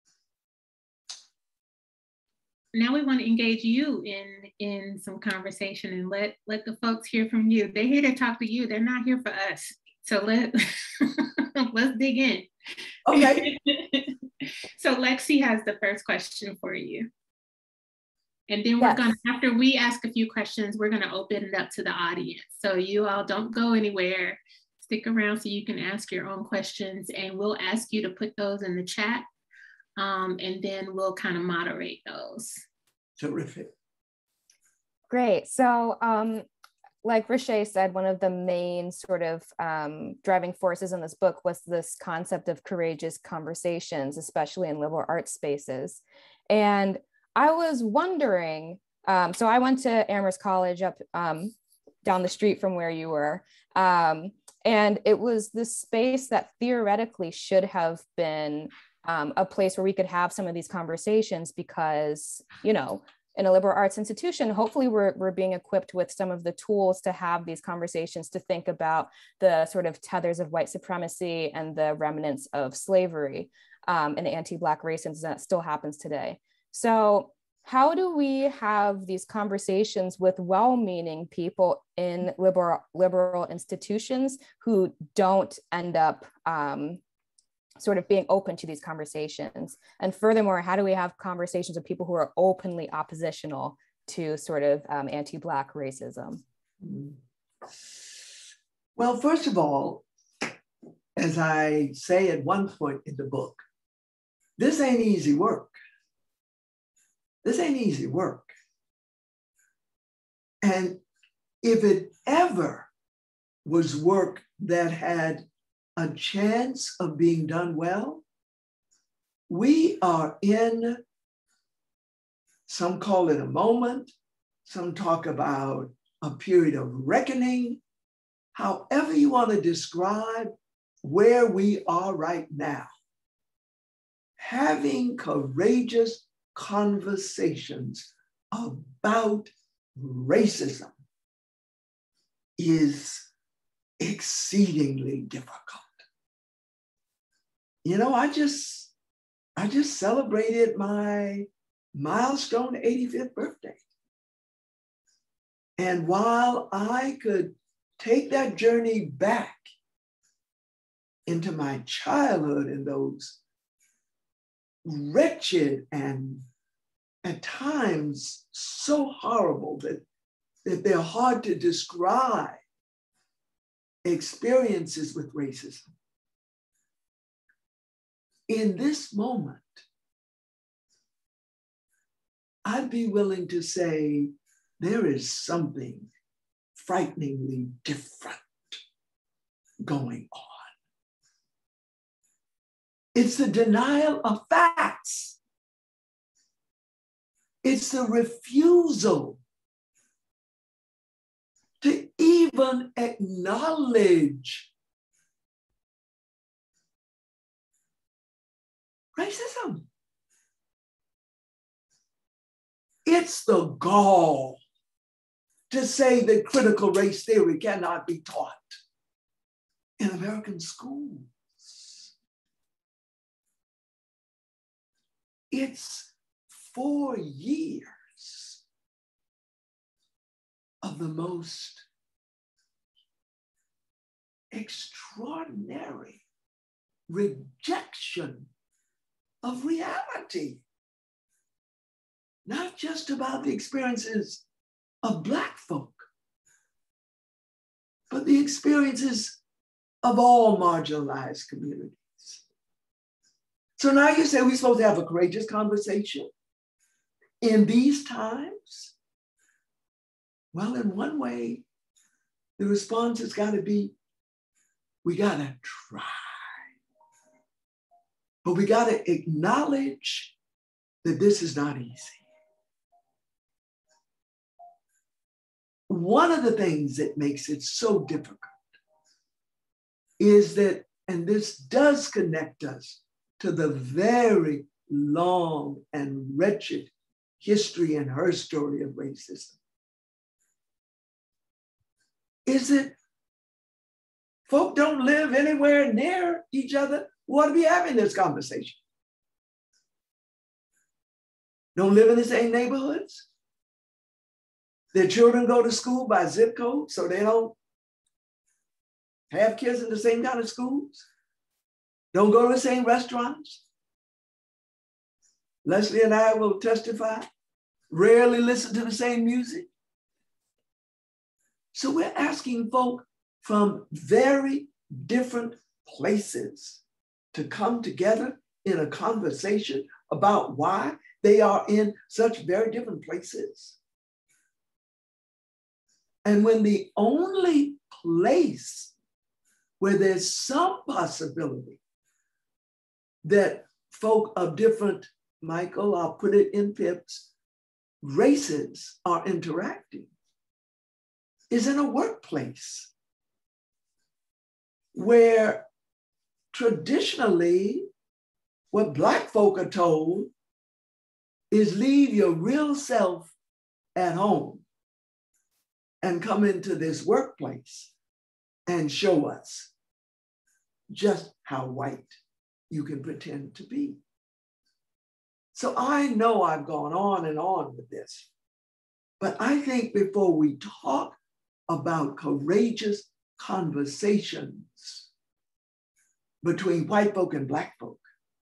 Now we want to engage you in, in some conversation and let, let the folks hear from you. They're here to talk to you. They're not here for us. So let, let's dig in. Okay. So Lexi has the first question for you. And then we're Yes. going to, after we ask a few questions, we're going to open it up to the audience. So you all don't go anywhere. Stick around so you can ask your own questions, and we'll ask you to put those in the chat. Um, and then we'll kind of moderate those. Terrific. Great. So um, like Riché said, one of the main sort of um, driving forces in this book was this concept of courageous conversations, especially in liberal arts spaces. And I was wondering, um, so I went to Amherst College up um, down the street from where you were. Um, and it was this space that theoretically should have been Um, a place where we could have some of these conversations because, you know, in a liberal arts institution, hopefully we're, we're being equipped with some of the tools to have these conversations, to think about the sort of tethers of white supremacy and the remnants of slavery um, and anti-Black racism that still happens today. So how do we have these conversations with well-meaning people in liberal, liberal institutions who don't end up um, sort of being open to these conversations? And furthermore, how do we have conversations with people who are openly oppositional to sort of um, anti-Black racism? Well, first of all, as I say at one point in the book, this ain't easy work. This ain't easy work. And if it ever was work that had a chance of being done well, we are in, some call it a moment, some talk about a period of reckoning, however you want to describe where we are right now. Having courageous conversations about racism is exceedingly difficult. You know, I just, I just celebrated my milestone eighty-fifth birthday. And while I could take that journey back into my childhood and those wretched and at times so horrible that that they're hard to describe experiences with racism. In this moment, I'd be willing to say there is something frighteningly different going on. It's the denial of facts. It's the refusal to even acknowledge racism. It's the gall to say that critical race theory cannot be taught in American schools. It's four years of the most extraordinary rejection of reality, not just about the experiences of Black folk, but the experiences of all marginalized communities. So now you say we're supposed to have a courageous conversation in these times? Well, in one way, the response has got to be, we got to try. But we got to acknowledge that this is not easy. One of the things that makes it so difficult is that, and this does connect us to the very long and wretched history and her story of racism, is that folk don't live anywhere near each other who ought to be having this conversation. Don't live in the same neighborhoods. Their children go to school by zip code, so they don't have kids in the same kind of schools. Don't go to the same restaurants. Leslie and I will testify, rarely listen to the same music. So we're asking folk from very different places to come together in a conversation about why they are in such very different places. And when the only place where there's some possibility that folk of different, Michael, I'll put it in pips, races are interacting, is in a workplace where traditionally what Black folk are told is leave your real self at home and come into this workplace and show us just how white you can pretend to be. So I know I've gone on and on with this, but I think before we talk about courageous conversations between white folk and Black folk,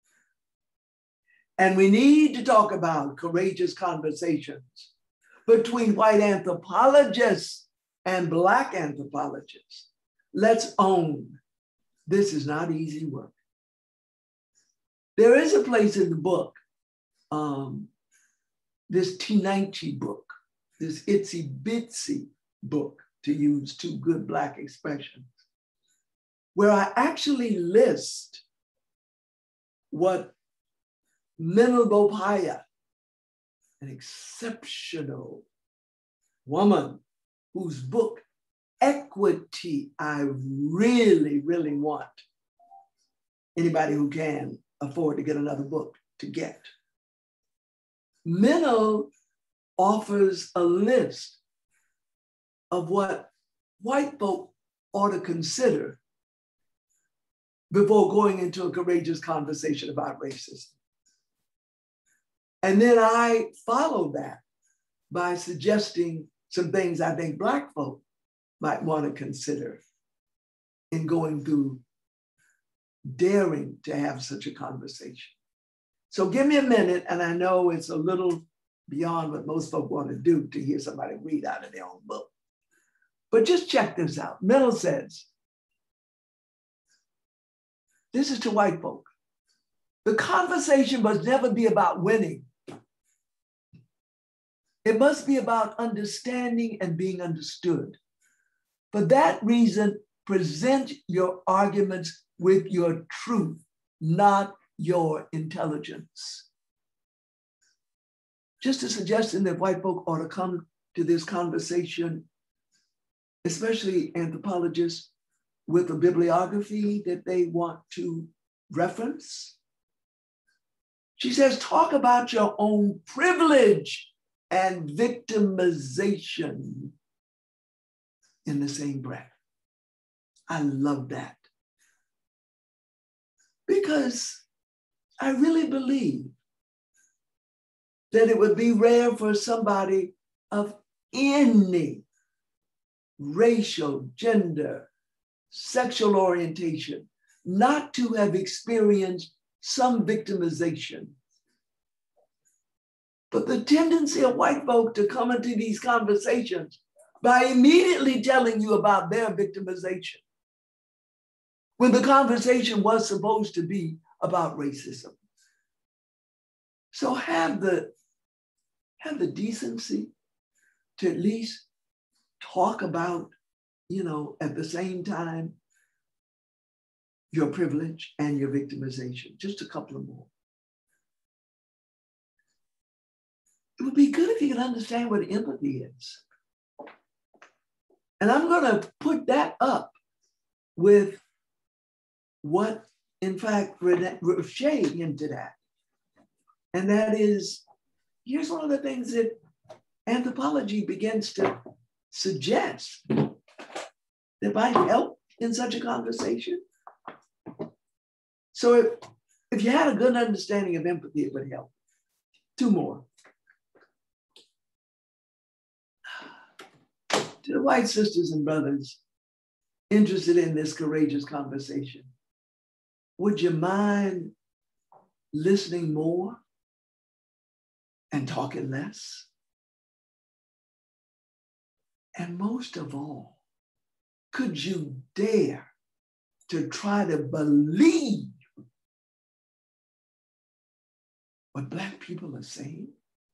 and we need to talk about courageous conversations between white anthropologists and Black anthropologists, let's own this is not easy work. There is a place in the book, um, this Tinanchi book, this itsy bitsy book, to use two good Black expressions, where I actually list what Lynn Bolles, an exceptional woman whose book, Equity, I really, really want anybody who can afford to get another book to get. Minnow offers a list of what white folk ought to consider before going into a courageous conversation about racism. And then I follow that by suggesting some things I think Black folk might want to consider in going through daring to have such a conversation. So give me a minute, and I know it's a little beyond what most folk want to do to hear somebody read out of their own book. But just check this out. Miller says, this is to white folk. The conversation must never be about winning. It must be about understanding and being understood. For that reason, present your arguments with your truth, not your intelligence. Just a suggestion that white folk ought to come to this conversation, especially anthropologists, with a bibliography that they want to reference. She says, talk about your own privilege and victimization in the same breath. I love that. Because I really believe that it would be rare for somebody of any racial, gender, sexual orientation not to have experienced some victimization. But the tendency of white folk to come into these conversations by immediately telling you about their victimization, when the conversation was supposed to be about racism. So have the, have the decency to at least talk about, you know, at the same time, your privilege and your victimization. Just a couple of more. It would be good if you could understand what empathy is. And I'm going to put that up with what, in fact, Riché hinted at. And that is, here's one of the things that anthropology begins to suggest that might help in such a conversation. So if, if you had a good understanding of empathy, it would help. Two more. To the white sisters and brothers interested in this courageous conversation, would you mind listening more and talking less? And most of all, could you dare to try to believe what Black people are saying?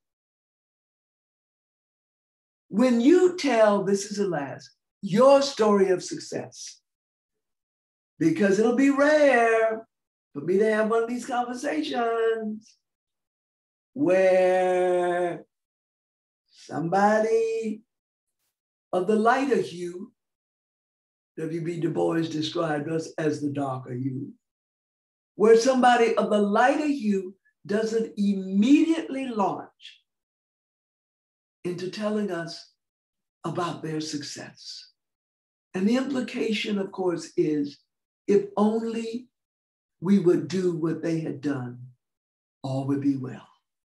When you tell, this is the last, your story of success, because it'll be rare for me to have one of these conversations where somebody of the lighter hue, W B Du Bois described us as the darker hue, where somebody of the lighter hue doesn't immediately launch into telling us about their success. And the implication, of course, is if only we would do what they had done, all would be well.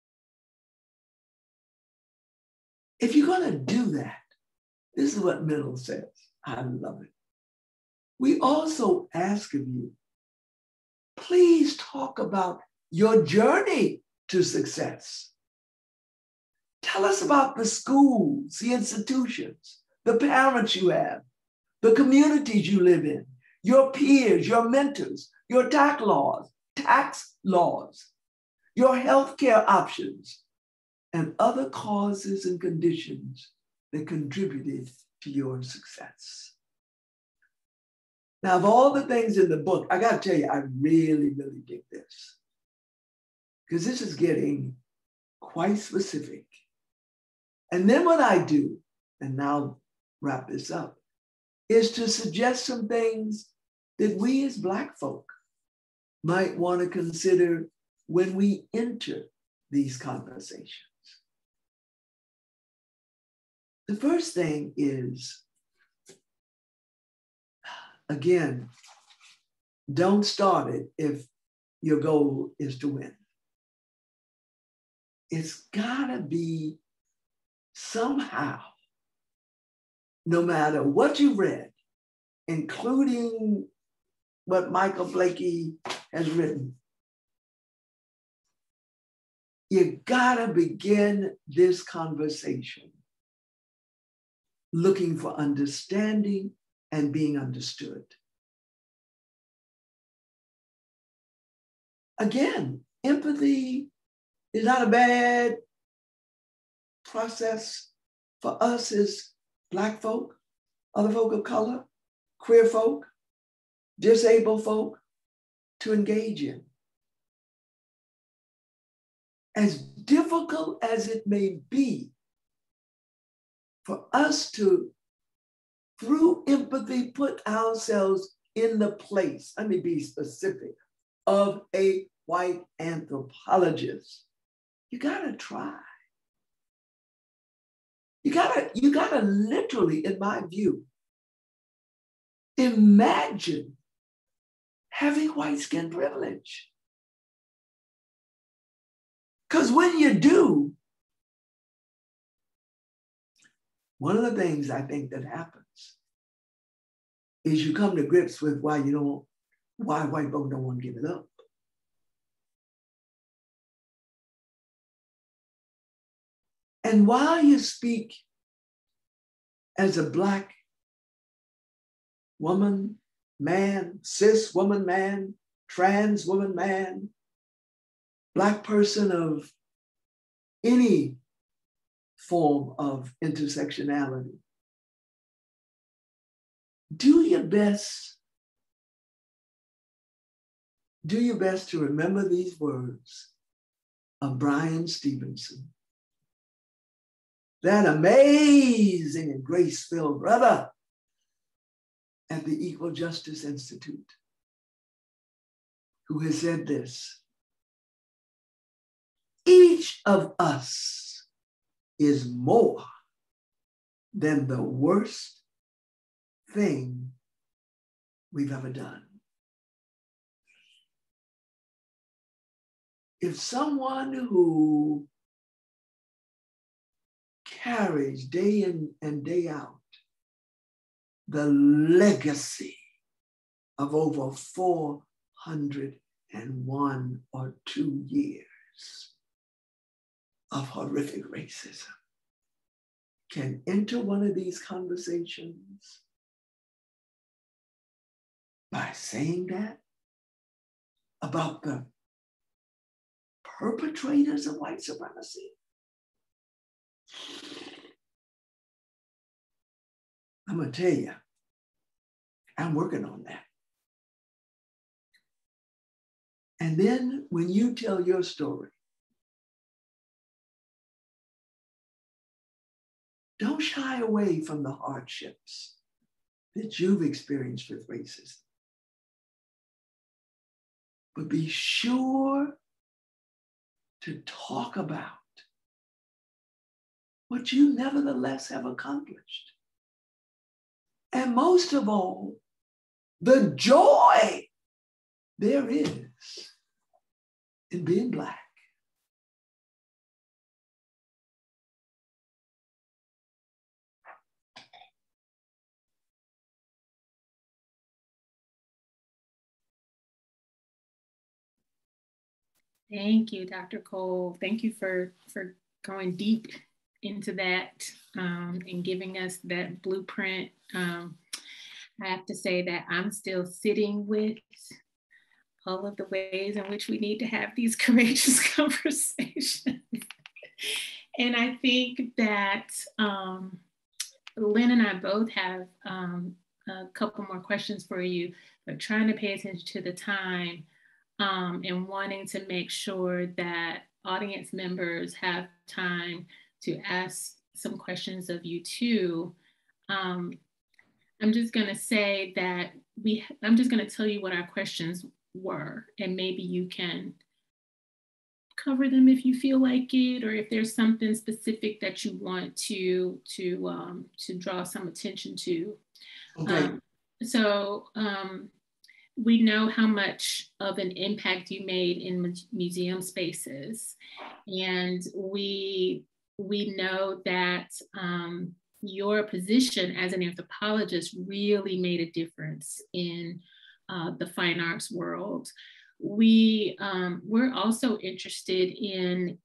If you're going to do that, this is what Middle says. I love it. We also ask of you, please talk about your journey to success. Tell us about the schools, the institutions, the parents you have, the communities you live in, your peers, your mentors, your tax laws, tax laws, your healthcare options, and other causes and conditions that contributed to your success. Now, of all the things in the book, I gotta tell you, I really, really dig this, because this is getting quite specific. And then what I do, and now I'll wrap this up, is to suggest some things that we as Black folk might want to consider when we enter these conversations. The first thing is, again, don't start it if your goal is to win. It's gotta be somehow, no matter what you read, including what Michael Blakey has written, You gotta begin this conversation looking for understanding and being understood. Again, empathy is not a bad process for us as Black folk, other folk of color, queer folk, disabled folk to engage in. As difficult as it may be for us to, through empathy, put ourselves in the place, let me be specific, of a white anthropologist, you gotta try. You gotta, you gotta literally, in my view, imagine having white skin privilege. Because when you do, one of the things I think that happens is you come to grips with why you don't, why white folk don't want to give it up. And while you speak as a Black woman, man, cis woman, man, trans woman, man, Black person of any form of intersectionality, do your best, do your best to remember these words of Bryan Stevenson, that amazing and grace-filled brother at the Equal Justice Institute, who has said this: each of us is more than the worst thing we've ever done. If someone who carries day in and day out the legacy of over four hundred one or two years of horrific racism can enter one of these conversations by saying that about the perpetrators of white supremacy, I'm gonna tell you, I'm working on that. And then when you tell your story, don't shy away from the hardships that you've experienced with racism. But be sure to talk about what you nevertheless have accomplished. And most of all, the joy there is in being Black. Thank you, Doctor Cole. Thank you for, for going deep into that um, and giving us that blueprint. Um, I have to say that I'm still sitting with all of the ways in which we need to have these courageous conversations. And I think that um, Lynn and I both have um, a couple more questions for you, but trying to pay attention to the time um, and wanting to make sure that audience members have time to ask some questions of you too. Um, I'm just gonna say that we, I'm just gonna tell you what our questions were, and maybe you can cover them if you feel like it, or if there's something specific that you want to, to, um, to draw some attention to. Okay. Um, so um, we know how much of an impact you made in mu museum spaces. And we, we know that um, your position as an anthropologist really made a difference in uh, the fine arts world. We, um, we're also interested in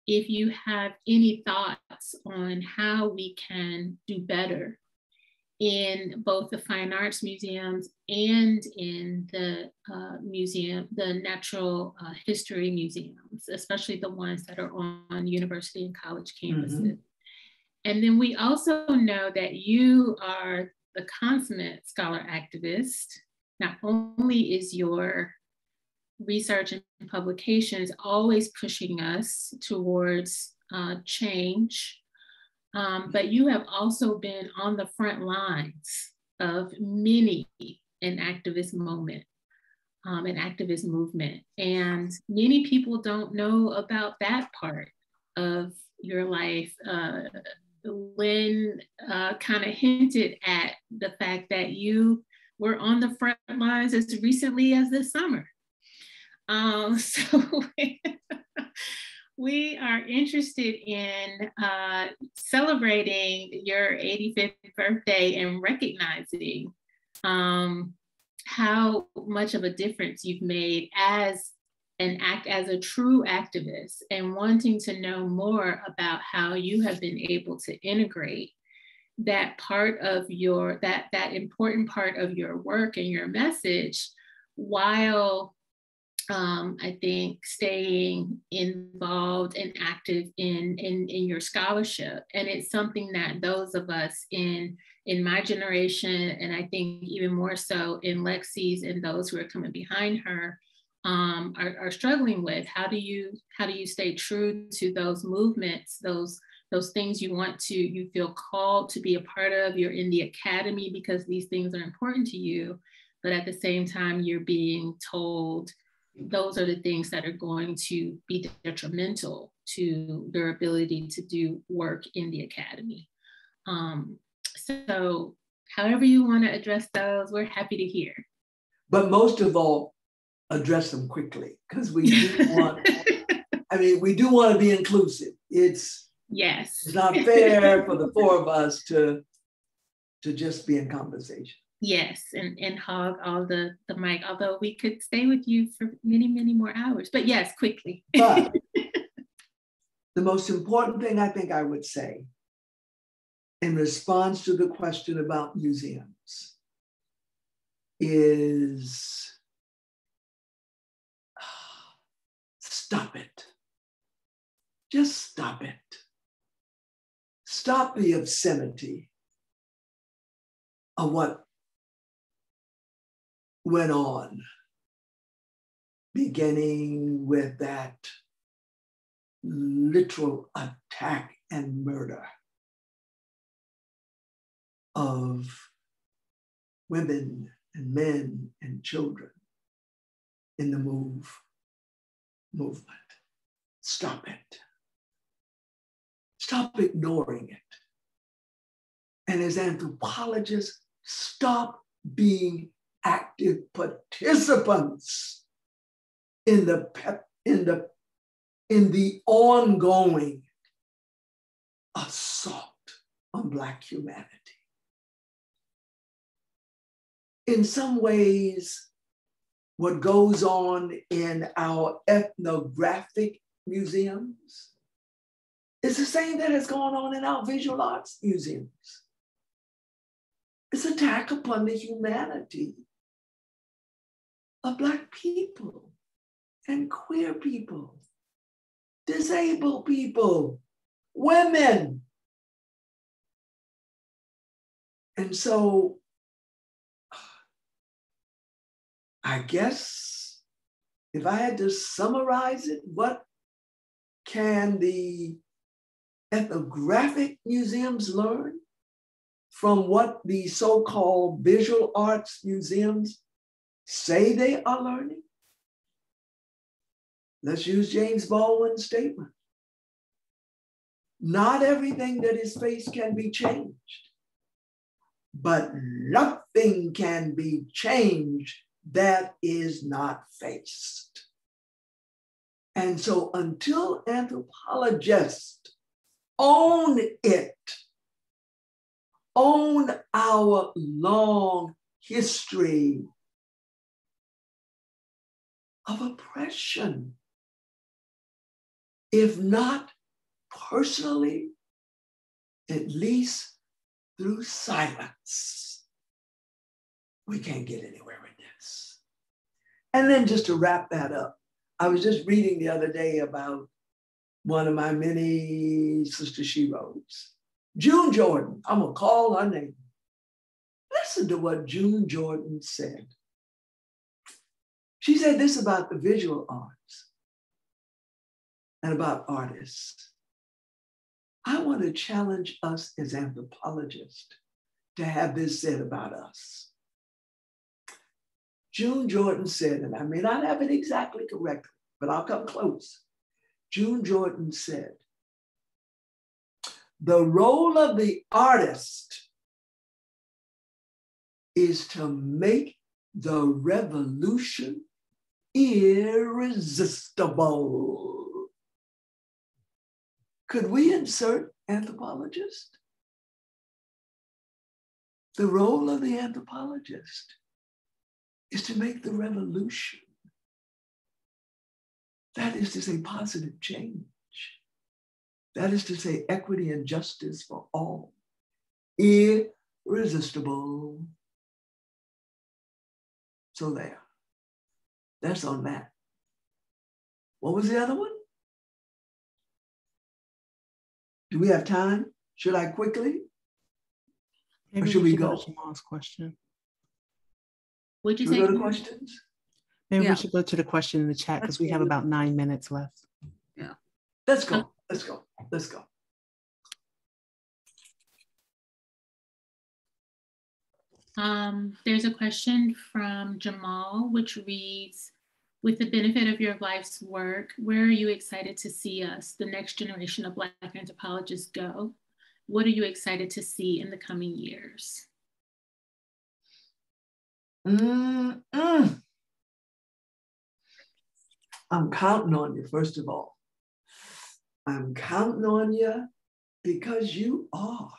if you have any thoughts on how we can do better in both the fine arts museums and in the uh, museum, the natural uh, history museums, especially the ones that are on university and college campuses. Mm-hmm. And then we also know that you are the consummate scholar activist. Not only is your research and publications always pushing us towards uh, change, um, but you have also been on the front lines of many an activist moment, um, an activist movement. And many people don't know about that part of your life. Uh, Lynn uh, kind of hinted at the fact that you were on the front lines as recently as this summer. Um, so we are interested in uh, celebrating your eighty-fifth birthday and recognizing um, how much of a difference you've made as an act as a true activist, and wanting to know more about how you have been able to integrate that part of your, that, that important part of your work and your message, while um, I think staying involved and active in, in, in your scholarship. And it's something that those of us in, in my generation, and I think even more so in Lexi's and those who are coming behind her, Um, are, are struggling with. How do you how do you stay true to those movements, those those things you want to, you feel called to be a part of? You're in the academy because these things are important to you, but at the same time you're being told those are the things that are going to be detrimental to their ability to do work in the academy. Um, so however you want to address those, we're happy to hear. But most of all, address them quickly, because we do want, I mean, we do want to be inclusive. It's, yes. It's not fair for the four of us to, to just be in conversation. Yes, and, and hog all the, the mic, although we could stay with you for many, many more hours, but yes, quickly. But the most important thing I think I would say in response to the question about museums is, stop it. Just stop it. Stop the obscenity of what went on, beginning with that literal attack and murder of women and men and children in the move movement. Stop it. Stop ignoring it. And as anthropologists, stop being active participants in the pep, in the in the ongoing assault on Black humanity. In some ways, what goes on in our ethnographic museums is the same that has gone on in our visual arts museums. It's an attack upon the humanity of Black people and queer people, disabled people, women. And so I guess if I had to summarize it, what can the ethnographic museums learn from what the so-called visual arts museums say they are learning? Let's use James Baldwin's statement. Not everything that is faced can be changed, but nothing can be changed that is not faced. And so until anthropologists own it, own our long history of oppression, if not personally, at least through silence, we can't get anywhere with this. And then just to wrap that up, I was just reading the other day about one of my many Sister She-Wrotes, June Jordan. I'm gonna call her name. Listen to what June Jordan said. She said this about the visual arts and about artists. I want to challenge us as anthropologists to have this said about us. June Jordan said, and I may not have it exactly correctly, but I'll come close. June Jordan said, the role of the artist is to make the revolution irresistible. Could we insert anthropologist? The role of the anthropologist is to make the revolution. That is to say positive change. That is to say equity and justice for all. Irresistible. So there. That's on that. What was the other one? Do we have time? Should I quickly? Maybe or should we, we should go? go to Jamal's question. Would you Should say? we go to questions? Maybe Yeah. we should go to the question in the chat because we have about nine minutes left. Yeah. Let's go. Let's go. Let's go. Um, there's a question from Jamal, which reads, with the benefit of your life's work, where are you excited to see us, the next generation of Black anthropologists, go? What are you excited to see in the coming years? Mm-mm. I'm counting on you, first of all. I'm counting on you because you are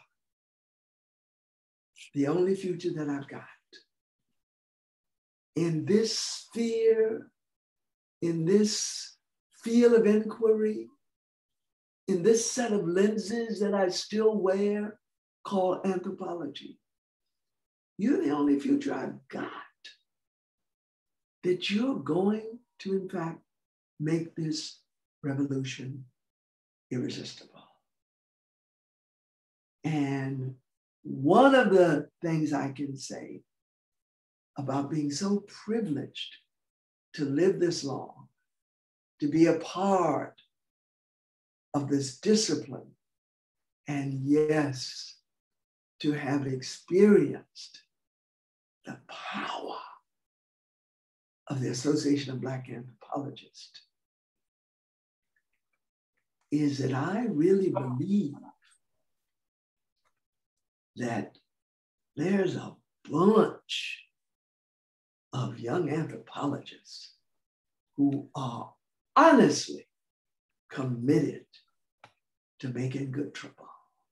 the only future that I've got. In this sphere, in this field of inquiry, in this set of lenses that I still wear called anthropology, you're the only future I've got that you're going to, in fact, make this revolution irresistible. And one of the things I can say about being so privileged to live this long, to be a part of this discipline, and yes, to have experienced the power of the Association of Black Anthropologists, is that I really believe that there's a bunch of young anthropologists who are honestly committed to making good trouble.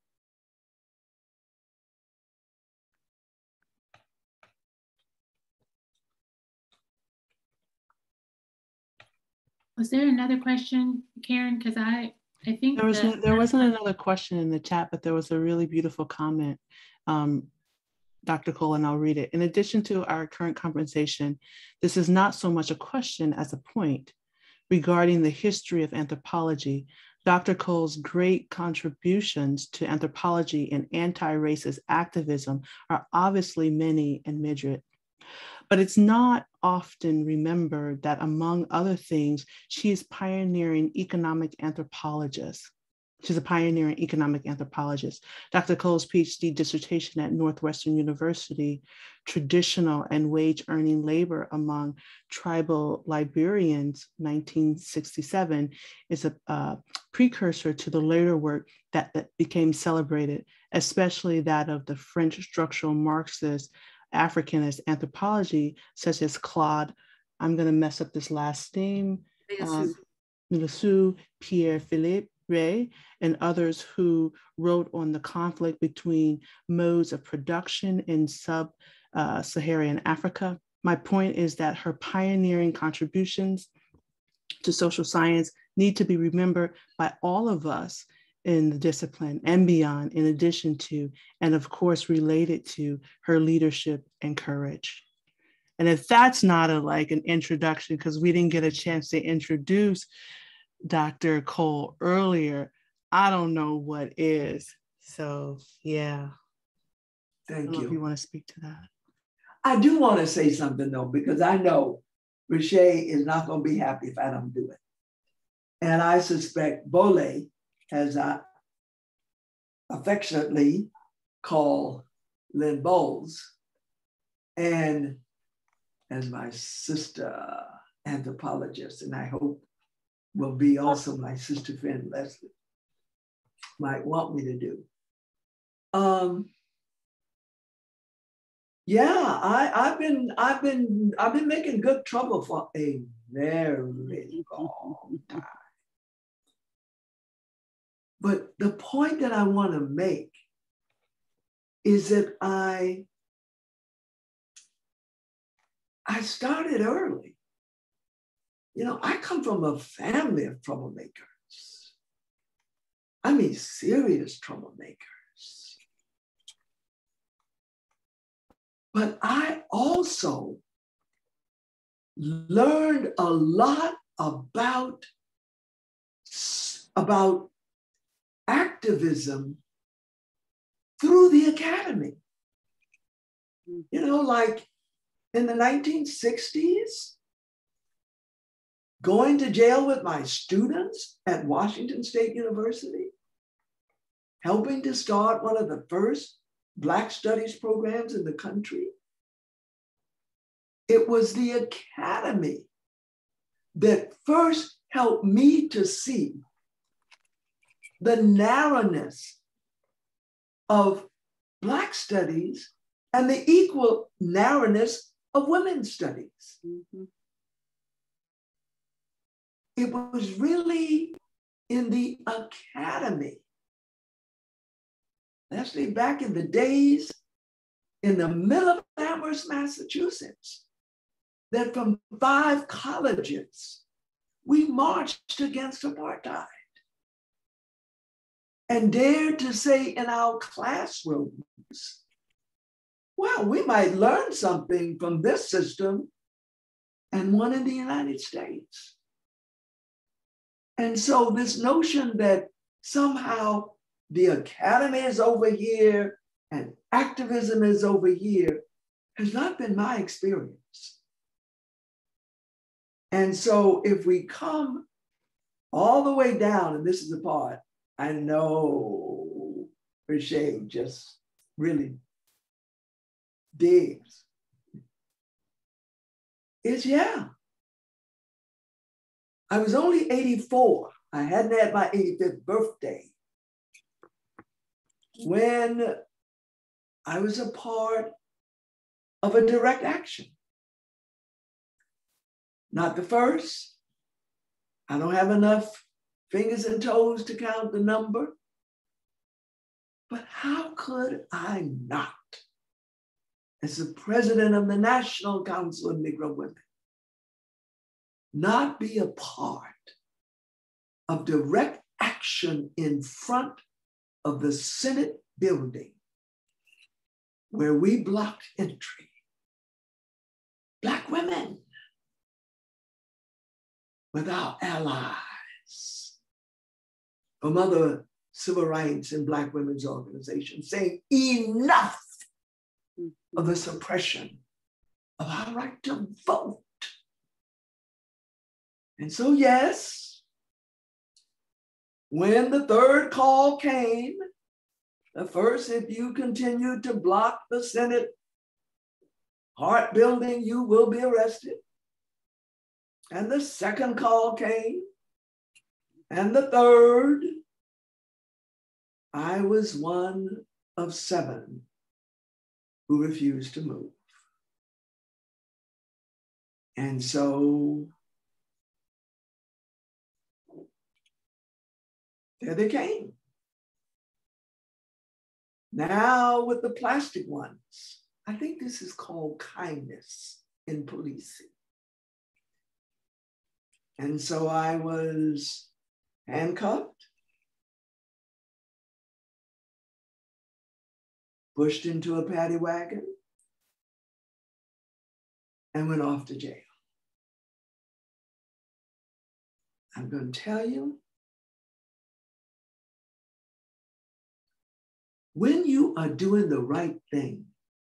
Was there another question, Karen? Because I, I think There was that no, there wasn't another question in the chat, but there was a really beautiful comment, um, Doctor Cole, and I'll read it. In addition to our current conversation, this is not so much a question as a point regarding the history of anthropology. Doctor Cole's great contributions to anthropology and anti-racist activism are obviously many and myriad. But it's not often remembered that, among other things, she is pioneering economic anthropologist. She's a pioneering economic anthropologist. Doctor Cole's PhD dissertation at Northwestern University, Traditional and Wage Earning Labor Among Tribal Liberians, nineteen sixty-seven, is a uh, precursor to the later work that, that became celebrated, especially that of the French structural Marxist Africanist anthropology, such as Claude, I'm going to mess up this last name, um, Milassou, Pierre-Philippe Ray, and others who wrote on the conflict between modes of production in sub-Saharan uh, Africa. My point is that her pioneering contributions to social science need to be remembered by all of us in the discipline and beyond, in addition to, and of course, related to her leadership and courage. And if that's not a like an introduction, because we didn't get a chance to introduce Doctor Cole earlier, I don't know what is. So yeah. Thank I don't know you. if you want to speak to that. I do want to say something though, because I know Riché is not going to be happy if I don't do it. And I suspect Bolles, as I affectionately call Lynn Bolles, and as my sister anthropologist, and I hope will be also my sister friend Leslie, might want me to do. Um, yeah, I, I've been, I've been, I've been making good trouble for a very long time. But the point that I want to make is that I, I started early. You know, I come from a family of troublemakers. I mean, serious troublemakers. But I also learned a lot about, about activism through the academy. You know, like in the nineteen sixties, going to jail with my students at Washington State University, helping to start one of the first Black Studies programs in the country. It was the academy that first helped me to see the narrowness of Black studies and the equal narrowness of women's studies. Mm-hmm. It was really in the academy, actually back in the days in the middle of Amherst, Massachusetts, that from five colleges, we marched against apartheid and dared to say in our classrooms, well, we might learn something from this system and one in the United States. And so this notion that somehow the academy is over here and activism is over here has not been my experience. And so if we come all the way down, and this is the part I know Riché just really digs, is yeah. I was only eighty-four. I hadn't had my eighty-fifth birthday when I was a part of a direct action. Not the first. I don't have enough fingers and toes to count the number. But how could I not, as the president of the National Council of Negro Women, not be a part of direct action in front of the Senate building where we blocked entry? Black women with our allies from other civil rights and Black women's organizations saying enough of the suppression of our right to vote. And so, yes, when the third call came, the first, if you continue to block the Senate Hart building, you will be arrested. And the second call came, and the third. I was one of seven who refused to move. And so there they came. Now with the plastic ones, I think this is called kindness in policing. And so I was handcuffed, pushed into a paddy wagon, and went off to jail. I'm going to tell you, when you are doing the right thing,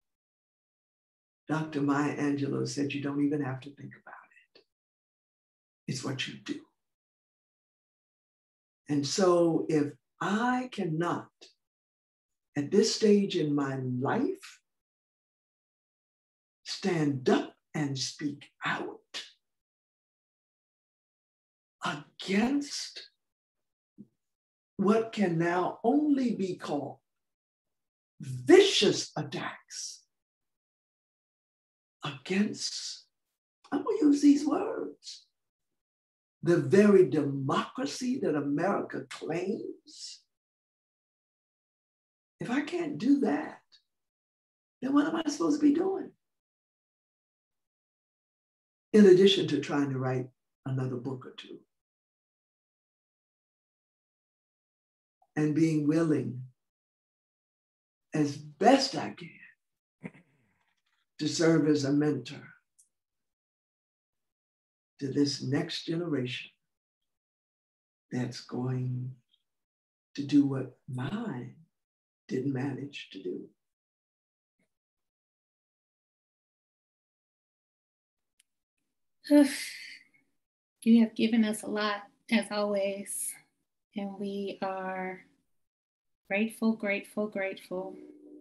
Doctor Maya Angelou said you don't even have to think about it. It's what you do. And so if I cannot, at this stage in my life, stand up and speak out against what can now only be called vicious attacks against, I'm going to use these words, the very democracy that America claims. If I can't do that, then what am I supposed to be doing? In addition to trying to write another book or two. And being willing, as best I can, to serve as a mentor to this next generation that's going to do what mine didn't manage to do. You have given us a lot, as always, and we are grateful, grateful, grateful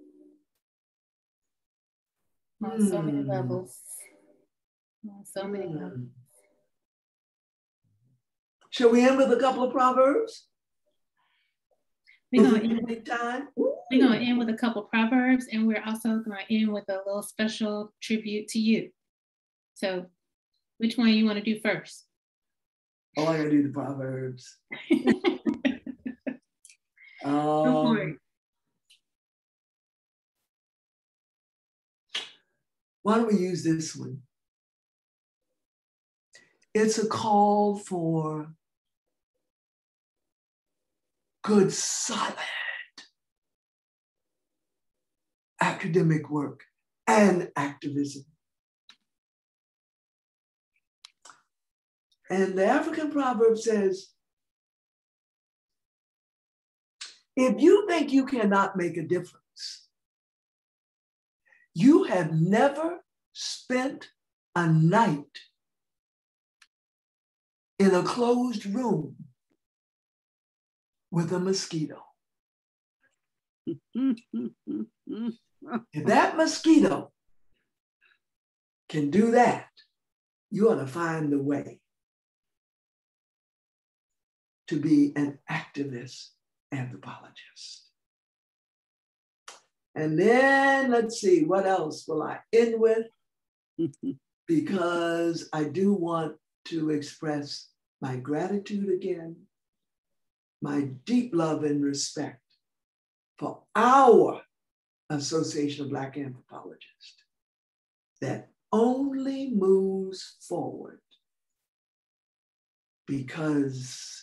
on mm. so many levels. On so many mm. levels. Shall we end with a couple of proverbs? We're going to end with time. We're going to end with a couple of proverbs, and we're also going to end with a little special tribute to you. So, which one you want to do first? Oh, I'm going to do the proverbs. um, Go for it. Why don't we use this one? It's a call for good, solid academic work and activism. And the African proverb says, if you think you cannot make a difference, you have never spent a night in a closed room with a mosquito. If that mosquito can do that, you ought to find the way to be an activist anthropologist. And then let's see, what else will I end with? Because I do want to express my gratitude again, my deep love and respect for our Association of Black Anthropologists that only moves forward because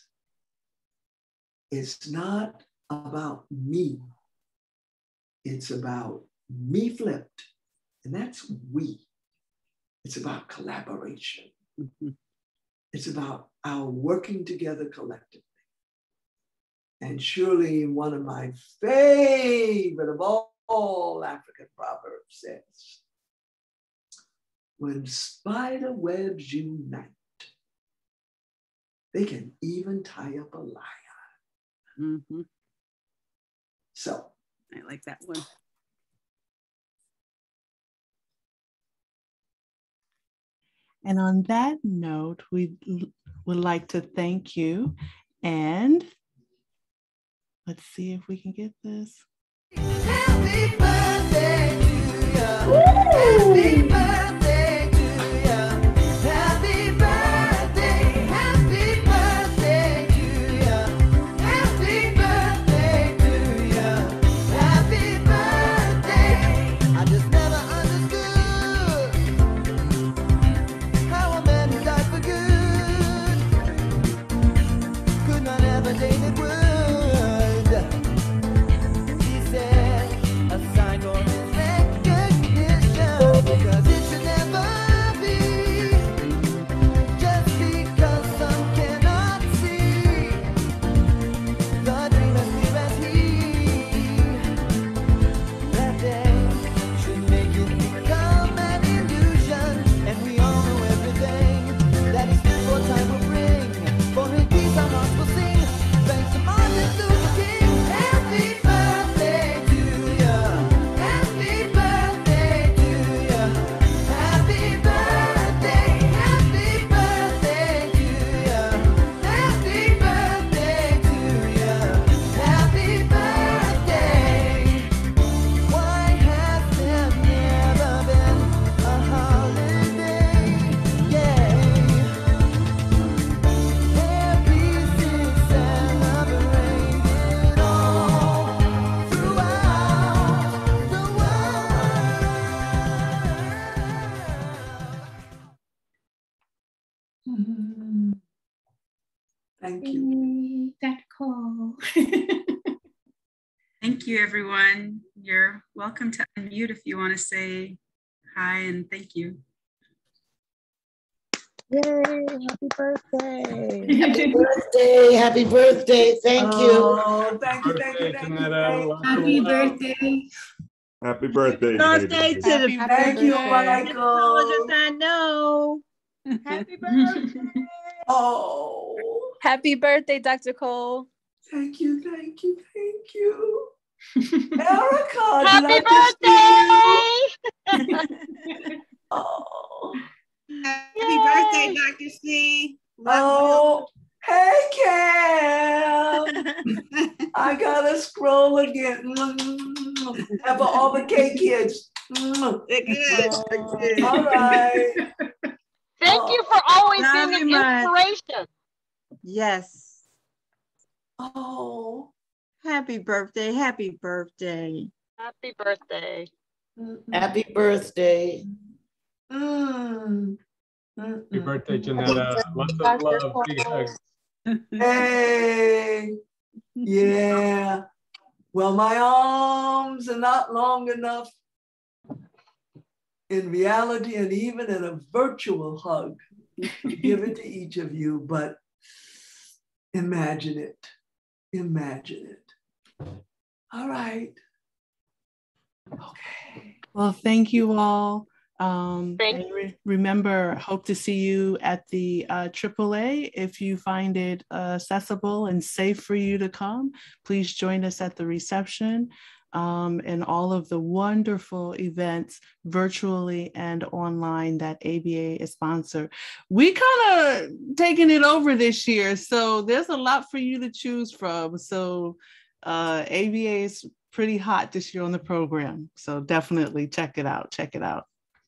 it's not about me. It's about me flipped, and that's we. It's about collaboration. Mm-hmm. It's about our working together collectively. And surely one of my favorite of all, all African proverbs says, when spider webs unite, they can even tie up a lion. Mm-hmm. So I like that one. And on that note, we would like to thank you. And let's see if we can get this. Happy birthday to you. Happy birthday to you. Happy birthday. Happy birthday to you. Happy birthday to you. Happy birthday. I just never understood how a man who died for good could not ever date it would. He said, a sign Mm-hmm. Thank you. Doctor Cole. Thank you, everyone. You're welcome to unmute if you want to say hi and thank you. Yay, happy birthday. Happy birthday, happy birthday. Thank oh, you. Oh, thank you, thank you, thank you. Happy birthday. Happy birthday. Birthday to the Happy Thank you, birthday. Michael. psychologist I know. Happy birthday. Oh, Happy birthday, Doctor Cole. thank you, thank you, thank you. Erica, Happy did I just birthday. see you? Oh. Happy birthday, Doctor C. Oh, hey, Cam. I gotta scroll again. And for all the K kids. All right. Thank oh. you for always Love being you an much. inspiration. Yes. Oh. Happy birthday. Happy birthday. Happy birthday. Happy birthday. Mm. Happy birthday, Johnnetta. Lots of love. Big hugs. Hey. Yeah. Well, my arms are not long enough in reality and even in a virtual hug to give it to each of you, but imagine it. Imagine it. All right. Okay. Well, thank you all. Um, Thank and re- remember, hope to see you at the uh, triple A. If you find it uh, accessible and safe for you to come, please join us at the reception um, and all of the wonderful events virtually and online that A B A is sponsored. We kind of taking it over this year, so there's a lot for you to choose from. So uh, A B A is pretty hot this year on the program. So definitely check it out, check it out.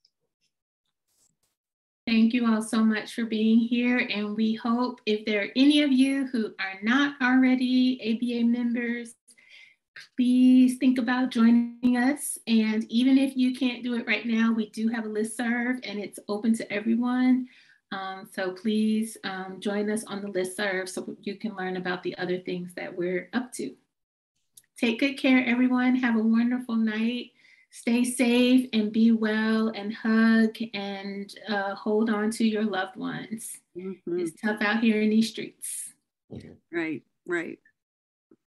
Thank you all so much for being here. And we hope if there are any of you who are not already A B A members, please think about joining us. And even if you can't do it right now, we do have a listserv and it's open to everyone. Um, so please um, join us on the listserv so you can learn about the other things that we're up to. Take good care, everyone. Have a wonderful night. Stay safe and be well and hug and uh, hold on to your loved ones. Mm-hmm. It's tough out here in these streets. Right, right.